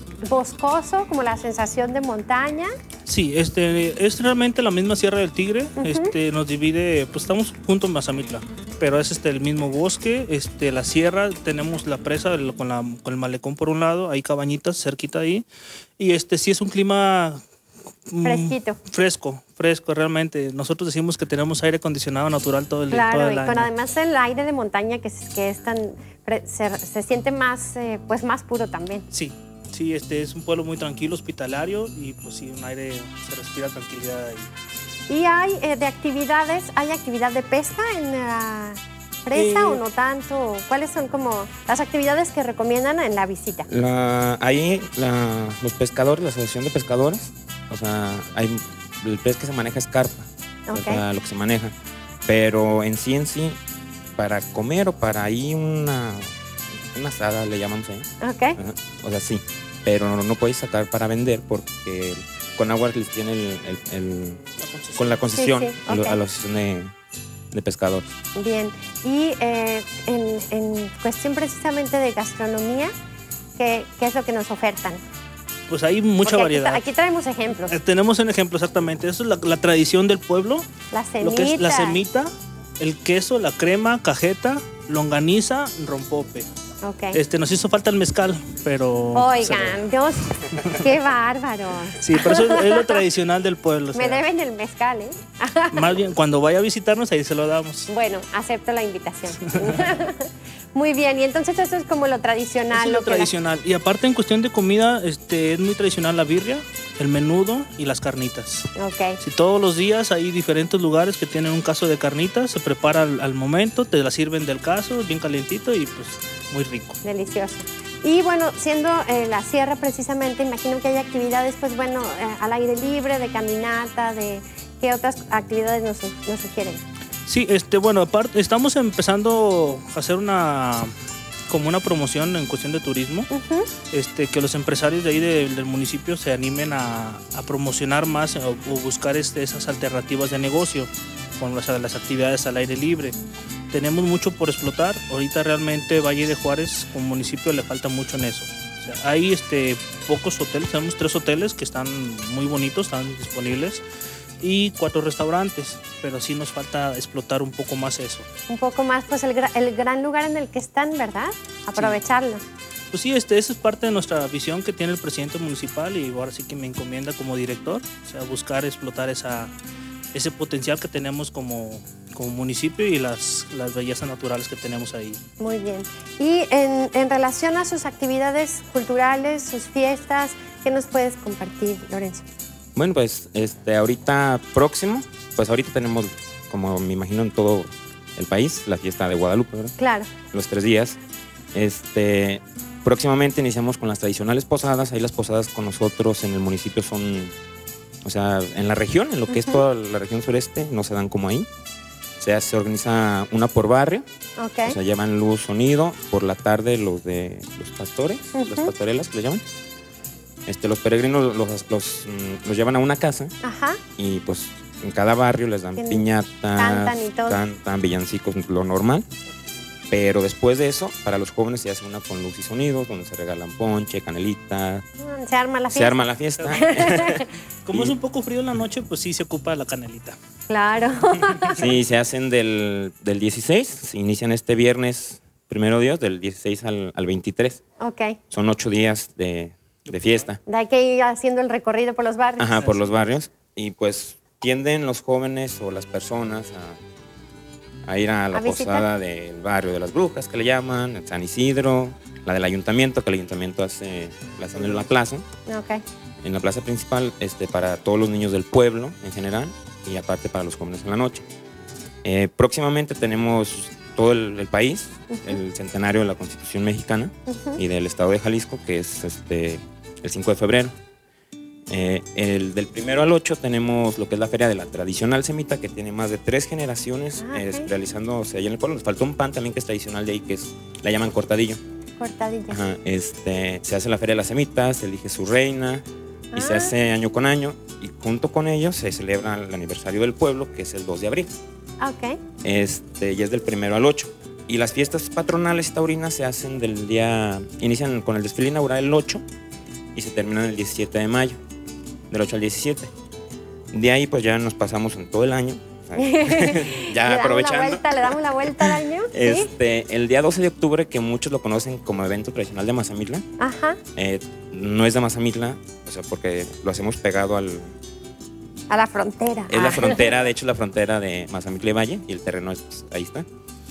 boscoso, como la sensación de montaña. Sí, este, es realmente la misma Sierra del Tigre, uh-huh. este, nos divide, pues estamos junto a Mazamitla, pero es este, el mismo bosque, este, la sierra, tenemos la presa el, con, la, con el malecón por un lado, hay cabañitas cerquita ahí, y este sí es un clima fresquito. Mm, fresco, fresco realmente. Nosotros decimos que tenemos aire acondicionado natural todo el, claro, todo el y año. Con además el aire de montaña que, que es tan, se, se siente más, eh, pues más puro también. Sí. Sí, este es un pueblo muy tranquilo, hospitalario y pues sí, un aire, se respira tranquilidad ahí. ¿Y hay eh, de actividades, hay actividad de pesca en la presa eh, o no tanto? ¿Cuáles son como las actividades que recomiendan en la visita? La, ahí la, los pescadores, la asociación de pescadores, o sea, hay, el pez que se maneja es carpa, okay. O sea, lo que se maneja, pero en sí en sí, para comer o para ahí una, una asada le llamamos ahí. Okay. Ajá, o sea, sí. Pero no, no puedes sacar para vender porque con agua les tiene el, el, el la con la concesión sí, sí. Okay. a la asociación de, de pescadores. Bien, y eh, en, en cuestión precisamente de gastronomía, ¿qué, qué es lo que nos ofertan? Pues hay mucha Porque variedad. Aquí, aquí traemos ejemplos. Eh, tenemos un ejemplo exactamente, eso es la, la tradición del pueblo. La semita. Lo que es la semita, el queso, la crema, cajeta, longaniza, rompope. Okay. Este, nos hizo falta el mezcal, pero... Oigan, Dios, qué bárbaro. Sí, pero eso es, es lo tradicional del pueblo. O sea, me deben el mezcal, ¿eh? Más bien, cuando vaya a visitarnos, ahí se lo damos. Bueno, acepto la invitación. Muy bien, y entonces eso es como lo tradicional. Eso es lo, lo tradicional. La... Y aparte, en cuestión de comida, este, es muy tradicional la birria, el menudo y las carnitas. Ok. Si todos los días hay diferentes lugares que tienen un caso de carnitas, se prepara al, al momento, te la sirven del caso, bien calientito y pues muy rico. Delicioso. Y bueno, siendo eh, la sierra precisamente, imagino que hay actividades, pues bueno, eh, al aire libre, de caminata, de ¿qué otras actividades nos, nos sugieren? Sí, este, bueno, aparte, estamos empezando a hacer una como una promoción en cuestión de turismo, uh-huh. este, que los empresarios de ahí de, del municipio se animen a, a promocionar más o, o buscar este, esas alternativas de negocio con las, las actividades al aire libre. Tenemos mucho por explotar. Ahorita realmente Valle de Juárez como municipio le falta mucho en eso. O sea, hay este, pocos hoteles, tenemos tres hoteles que están muy bonitos, están disponibles, y cuatro restaurantes, pero sí nos falta explotar un poco más eso. Un poco más, pues el, el gran lugar en el que están, ¿verdad? Aprovecharlo. Sí. Pues sí, este, esa es parte de nuestra visión que tiene el presidente municipal y ahora sí que me encomienda como director, o sea, buscar explotar esa, ese potencial que tenemos como, como municipio y las, las bellezas naturales que tenemos ahí. Muy bien. Y en, en relación a sus actividades culturales, sus fiestas, ¿qué nos puedes compartir, Lorenzo? Bueno, pues este, ahorita próximo, pues ahorita tenemos, como me imagino en todo el país, la fiesta de Guadalupe, ¿verdad? Claro. Los tres días. Este, próximamente iniciamos con las tradicionales posadas. Ahí las posadas con nosotros en el municipio son, o sea, en la región, en lo que uh-huh. es toda la región sureste, no se dan como ahí. O sea, se organiza una por barrio. Okay. O sea, llevan luz, sonido. Por la tarde los de los pastores, uh-huh. las pastorelas que le llaman. Este, los peregrinos los, los, los, los llevan a una casa. Ajá. Y pues en cada barrio les dan piñatas, cantan y todo. Cantan, villancicos, lo normal. Pero después de eso, para los jóvenes se hace una con luz y sonidos, donde se regalan ponche, canelita. Se arma la fiesta. Se arma la fiesta. Como y, es un poco frío en la noche, pues sí se ocupa la canelita. Claro. Sí, se hacen del, del dieciséis, se inician este viernes, primero Dios, del dieciséis al, al veintitrés. Ok. Son ocho días de, de fiesta. Hay que ir haciendo el recorrido por los barrios. Ajá, por los barrios. Y pues tienden los jóvenes o las personas a, a ir a la ¿A posada del barrio de las Brujas, que le llaman, San Isidro, la del ayuntamiento, que el ayuntamiento hace, la hacen en la plaza. Ok. En la plaza principal, este, para todos los niños del pueblo en general y aparte para los jóvenes en la noche. Eh, próximamente tenemos todo el, el país, uh-huh. el centenario de la Constitución Mexicana uh-huh. y del Estado de Jalisco, que es este, el cinco de febrero. Eh, el del primero al ocho tenemos lo que es la feria de la tradicional semita, que tiene más de tres generaciones Ah, eh, ok. realizándose allá en el pueblo. Nos faltó un pan también que es tradicional de ahí, que es, la llaman cortadillo. Cortadilla. Ajá, este, se hace la feria de las semitas, se elige su reina y se Ah. hace año con año, y junto con ellos se celebra el aniversario del pueblo, que es el dos de abril. Ah, ok. Este, y es del primero al ocho. Y las fiestas patronales taurinas se hacen del día, inician con el desfile inaugural el ocho y se terminan el diecisiete de mayo, del ocho al diecisiete. De ahí pues ya nos pasamos en todo el año, o sea, Le ya damos aprovechando. la vuelta, le damos la vuelta al año. ¿Sí? Este, el día doce de octubre, que muchos lo conocen como evento tradicional de Mazamitla, Ajá. eh, no es de Mazamitla, o sea, porque lo hacemos pegado al... A la frontera. Es la Ah. frontera, de hecho es la frontera de Mazamitla y Valle, y el terreno es, pues, ahí está.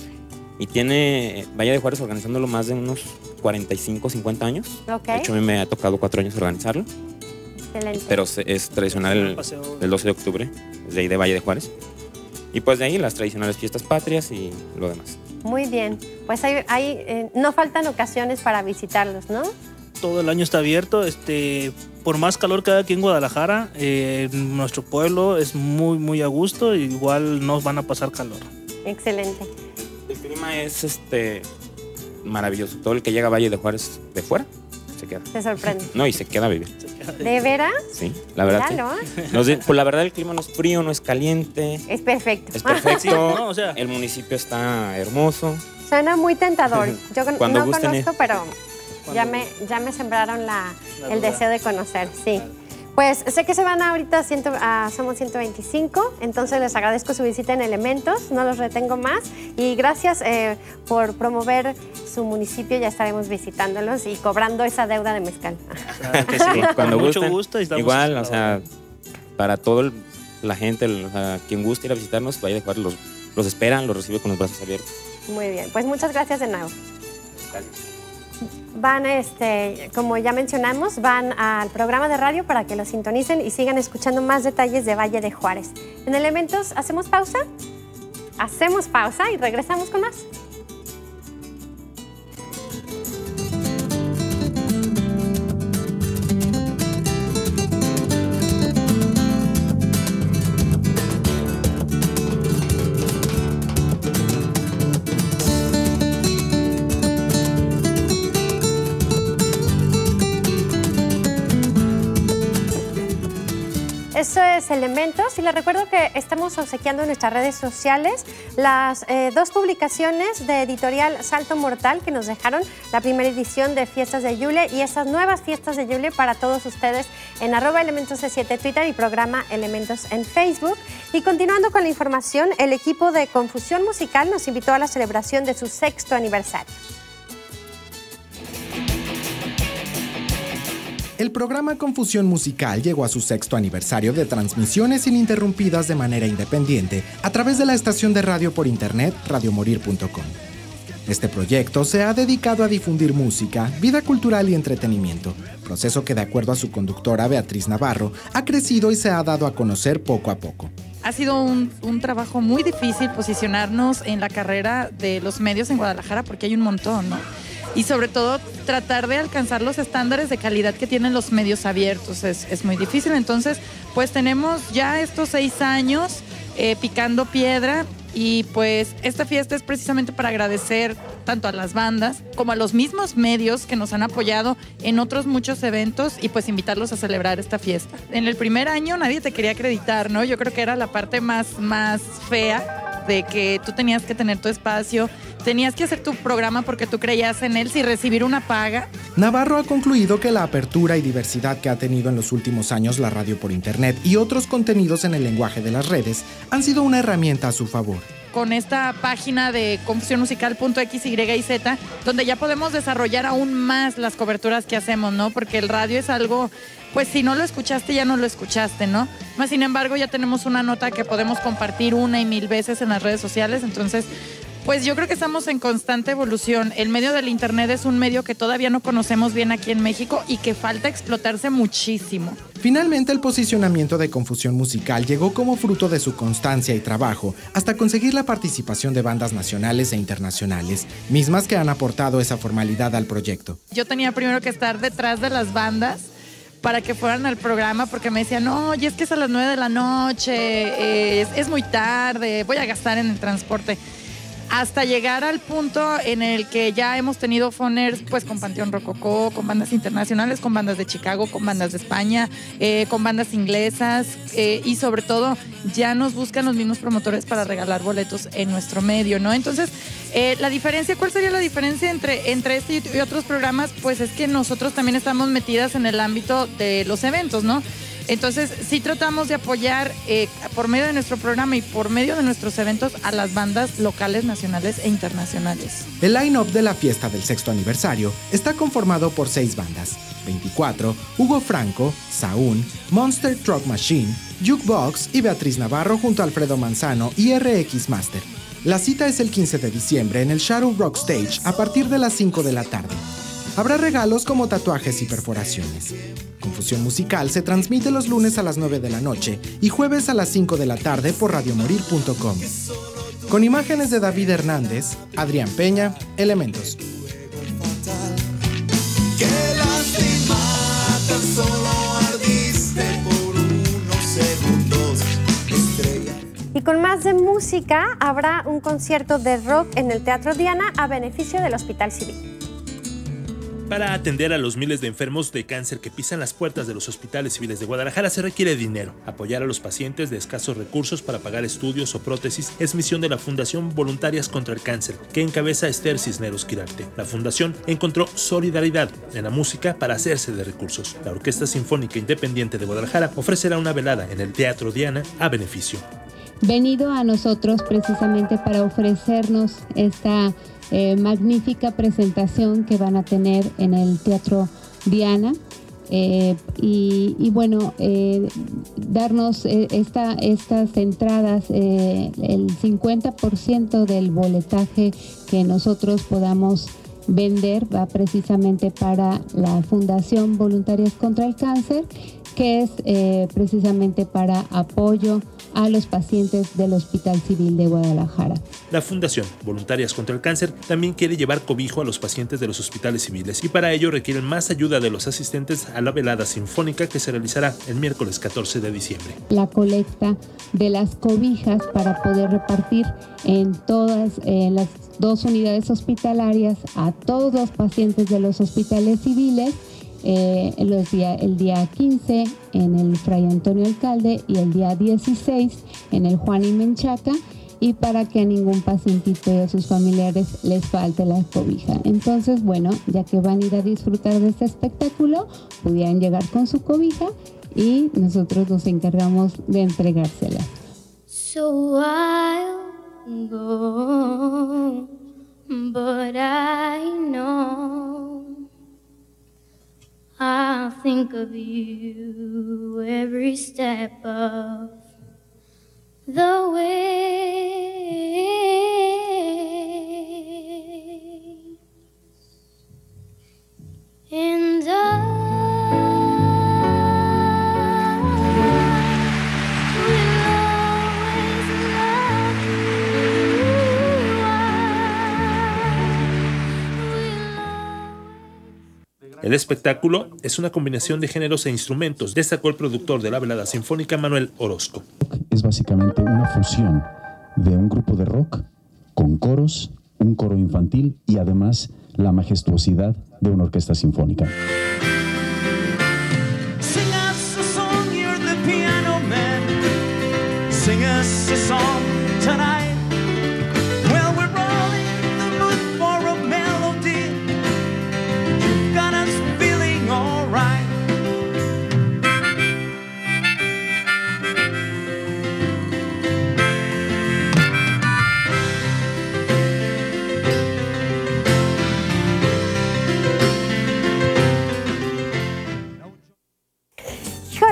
Y tiene eh, Valle de Juárez organizándolo más de unos cuarenta y cinco, cincuenta años. Ok. De hecho, a mí me ha tocado cuatro años organizarlo, Excelente. pero se- es tradicional el, paseo. el doce de octubre, desde ahí de Valle de Juárez. Y pues de ahí las tradicionales fiestas patrias y lo demás. Muy bien. Pues hay, hay, eh, no faltan ocasiones para visitarlos, ¿no? Todo el año está abierto. Este, por más calor que haya aquí en Guadalajara, eh, nuestro pueblo es muy, muy a gusto. Y igual no van a pasar calor. Excelente. El clima es este maravilloso. Todo el que llega a Valle de Juárez de fuera se queda. Se sorprende. No, y se queda a vivir. ¿De veras? Sí, la verdad. sí. Míralo. Nos de- pues la verdad el clima no es frío, no es caliente, Es perfecto. es perfecto. Sí, no, o sea. El municipio está hermoso. Suena muy tentador. Yo con- Cuando no gusten conozco, ir. pero ya me, ya me sembraron la, La el duda. deseo de conocer, sí. Pues sé que se van ahorita, a ciento, a Somos ciento veinticinco, entonces les agradezco su visita en Elementos, no los retengo más. Y gracias eh, por promover su municipio, ya estaremos visitándolos y cobrando esa deuda de mezcal. Claro que sí. Cuando Con mucho gusten. gusto. y estamos Igual, a o la sea, orden. para todo el- la gente, el- o sea, quien guste ir a visitarnos, Valle de Juárez los, los esperan, los recibe con los brazos abiertos. Muy bien, pues muchas gracias de nuevo. Van, este, como ya mencionamos, van al programa de radio para que lo sintonicen y sigan escuchando más detalles de Valle de Juárez. En Elementos, ¿hacemos pausa? Hacemos pausa y regresamos con más. Eso es Elementos y les recuerdo que estamos obsequiando en nuestras redes sociales las eh, dos publicaciones de editorial Salto Mortal que nos dejaron la primera edición de Fiestas de Yule y esas nuevas Fiestas de Yule para todos ustedes en arroba Elementos C siete Twitter y programa Elementos en Facebook. Y continuando con la información, el equipo de Confusión Musical nos invitó a la celebración de su sexto aniversario. El programa Confusión Musical llegó a su sexto aniversario de transmisiones ininterrumpidas de manera independiente a través de la estación de radio por internet radio morir punto com. Este proyecto se ha dedicado a difundir música, vida cultural y entretenimiento, proceso que de acuerdo a su conductora Beatriz Navarro ha crecido y se ha dado a conocer poco a poco. Ha sido un, un trabajo muy difícil posicionarnos en la carrera de los medios en Guadalajara porque hay un montón, ¿no? Y sobre todo tratar de alcanzar los estándares de calidad que tienen los medios abiertos es, es muy difícil. Entonces, pues tenemos ya estos seis años eh, picando piedra y pues esta fiesta es precisamente para agradecer tanto a las bandas como a los mismos medios que nos han apoyado en otros muchos eventos y pues invitarlos a celebrar esta fiesta. En el primer año nadie te quería acreditar, ¿no? Yo creo que era la parte más, más fea de que tú tenías que tener tu espacio, tenías que hacer tu programa porque tú creías en él sin recibir una paga. Navarro ha concluido que la apertura y diversidad que ha tenido en los últimos años la radio por internet y otros contenidos en el lenguaje de las redes han sido una herramienta a su favor. Con esta página de confusión musical punto equis y y zeta, donde ya podemos desarrollar aún más las coberturas que hacemos, ¿no? Porque el radio es algo, pues si no lo escuchaste, ya no lo escuchaste, ¿no? Más sin embargo, ya tenemos una nota que podemos compartir una y mil veces en las redes sociales, entonces pues yo creo que estamos en constante evolución. El medio del internet es un medio que todavía no conocemos bien aquí en México y que falta explotarse muchísimo. Finalmente, el posicionamiento de Confusión Musical llegó como fruto de su constancia y trabajo hasta conseguir la participación de bandas nacionales e internacionales, mismas que han aportado esa formalidad al proyecto. Yo tenía primero que estar detrás de las bandas para que fueran al programa porque me decían, no, y es que es a las nueve de la noche, eh, es, es muy tarde, voy a gastar en el transporte. Hasta llegar al punto en el que ya hemos tenido foners pues con Panteón Rococó, con bandas internacionales, con bandas de Chicago, con bandas de España, eh, con bandas inglesas eh, y sobre todo ya nos buscan los mismos promotores para regalar boletos en nuestro medio, ¿no? Entonces, eh, la diferencia, ¿cuál sería la diferencia entre, entre este y otros programas? Pues es que nosotros también estamos metidas en el ámbito de los eventos, ¿no? Entonces, sí tratamos de apoyar eh, por medio de nuestro programa y por medio de nuestros eventos a las bandas locales, nacionales e internacionales. El line-up de la fiesta del sexto aniversario está conformado por seis bandas: veinticuatro, Hugo Franco, Saúl, Monster Truck Machine, Jukebox y Beatriz Navarro junto a Alfredo Manzano y R X Master. La cita es el quince de diciembre en el Shadow Rock Stage a partir de las cinco de la tarde. Habrá regalos como tatuajes y perforaciones. Confusión Musical se transmite los lunes a las nueve de la noche y jueves a las cinco de la tarde por radio morir punto com. Con imágenes de David Hernández, Adrián Peña, Elementos. Qué lástima, tan solo ardiste por unos segundos, estrella. Y con más de música, habrá un concierto de rock en el Teatro Diana a beneficio del Hospital Civil. Para atender a los miles de enfermos de cáncer que pisan las puertas de los hospitales civiles de Guadalajara se requiere dinero. Apoyar a los pacientes de escasos recursos para pagar estudios o prótesis es misión de la Fundación Voluntarias contra el Cáncer, que encabeza Esther Cisneros Quirarte. La fundación encontró solidaridad en la música para hacerse de recursos. La Orquesta Sinfónica Independiente de Guadalajara ofrecerá una velada en el Teatro Diana a beneficio. Venido a nosotros precisamente para ofrecernos esta Eh, magnífica presentación que van a tener en el Teatro Diana eh, y, y bueno, eh, darnos eh, esta, estas entradas, eh, el cincuenta por ciento del boletaje que nosotros podamos vender va precisamente para la Fundación Voluntarias contra el Cáncer, que es eh, precisamente para apoyo a los pacientes del Hospital Civil de Guadalajara. La Fundación Voluntarias contra el Cáncer también quiere llevar cobijo a los pacientes de los hospitales civiles y para ello requieren más ayuda de los asistentes a la velada sinfónica que se realizará el miércoles catorce de diciembre. La colecta de las cobijas para poder repartir en todas eh, las dos unidades hospitalarias a todos los pacientes de los hospitales civiles. Eh, los día, el día quince en el Fray Antonio Alcalde y el día dieciséis en el Juan y Menchaca, y para que a ningún pacientito y a sus familiares les falte la cobija. Entonces, bueno, ya que van a ir a disfrutar de este espectáculo, pudieran llegar con su cobija y nosotros nos encargamos de entregársela. So I'll go, but I know I'll think of you every step of the way. And I will always love you. El espectáculo es una combinación de géneros e instrumentos, destacó el productor de la velada sinfónica Manuel Orozco. Es básicamente una fusión de un grupo de rock con coros, un coro infantil y además la majestuosidad de una orquesta sinfónica. Sing us a song, you're the piano man. Sing us a song tonight. Well, we're all in the mood for a melody. You've got us feeling all right.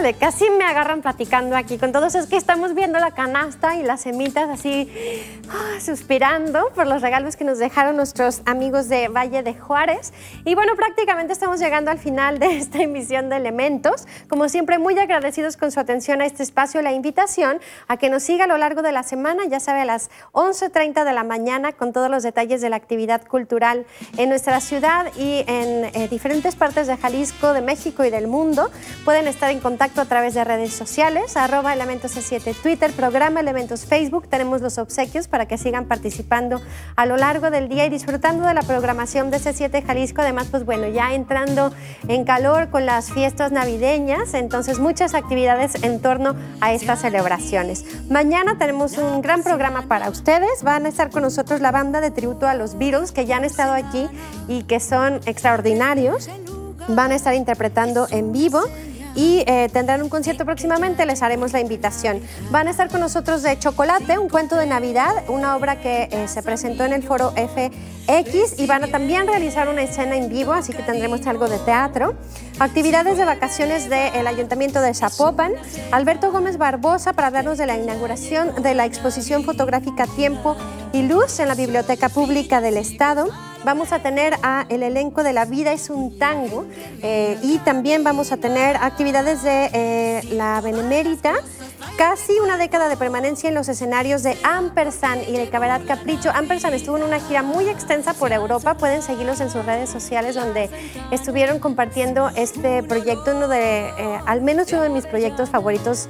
Híjole, casi me agarran platicando aquí con todos. Es que estamos viendo la canasta y las semitas así, oh, suspirando por los regalos que nos dejaron nuestros amigos de Valle de Juárez. Y bueno, prácticamente estamos llegando al final de esta emisión de Elementos. Como siempre, muy agradecidos con su atención a este espacio. La invitación a que nos siga a lo largo de la semana, ya sabe, a las once treinta de la mañana, con todos los detalles de la actividad cultural en nuestra ciudad y en eh, diferentes partes de Jalisco, de México y del mundo. Pueden estar en contacto a través de redes sociales, arroba Elementos C siete Twitter, programa Elementos Facebook. Tenemos los obsequios para que sigan participando a lo largo del día y disfrutando de la programación de C siete Jalisco. Además, pues bueno, ya entrando en calor con las fiestas navideñas, entonces muchas actividades en torno a estas celebraciones. Mañana tenemos un gran programa para ustedes. Van a estar con nosotros la banda de tributo a los Beatles, que ya han estado aquí y que son extraordinarios. Van a estar interpretando en vivo y eh, tendrán un concierto próximamente, les haremos la invitación. Van a estar con nosotros de Chocolate, un cuento de Navidad, una obra que eh, se presentó en el Foro F X, y van a también realizar una escena en vivo, así que tendremos algo de teatro. Actividades de vacaciones del Ayuntamiento de Zapopan. Alberto Gómez Barbosa para hablarnos de la inauguración de la exposición fotográfica Tiempo y Luz en la Biblioteca Pública del Estado. Vamos a tener a el elenco de La Vida es un Tango eh, y también vamos a tener actividades de eh, la Benemérita, casi una década de permanencia en los escenarios de Ampersand y el Cabaret Capricho. Ampersand estuvo en una gira muy extensa por Europa, pueden seguirlos en sus redes sociales donde estuvieron compartiendo este proyecto, uno de, eh, al menos uno de mis proyectos favoritos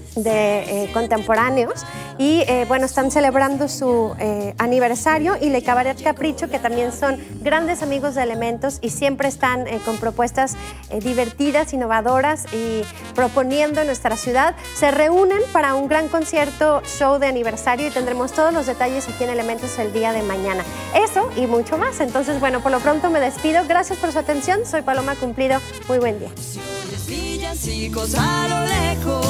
de eh, contemporáneos, y eh, bueno, están celebrando su eh, aniversario, y Le Cabaret Capricho, que también son grandes amigos de Elementos y siempre están eh, con propuestas eh, divertidas, innovadoras y proponiendo en nuestra ciudad, se reúnen para un gran concierto show de aniversario, y tendremos todos los detalles aquí en Elementos el día de mañana. Eso y mucho más. Entonces, bueno, por lo pronto me despido. Gracias por su atención. Soy Paloma Cumplido. Muy buen día. Villancicos a lo lejos.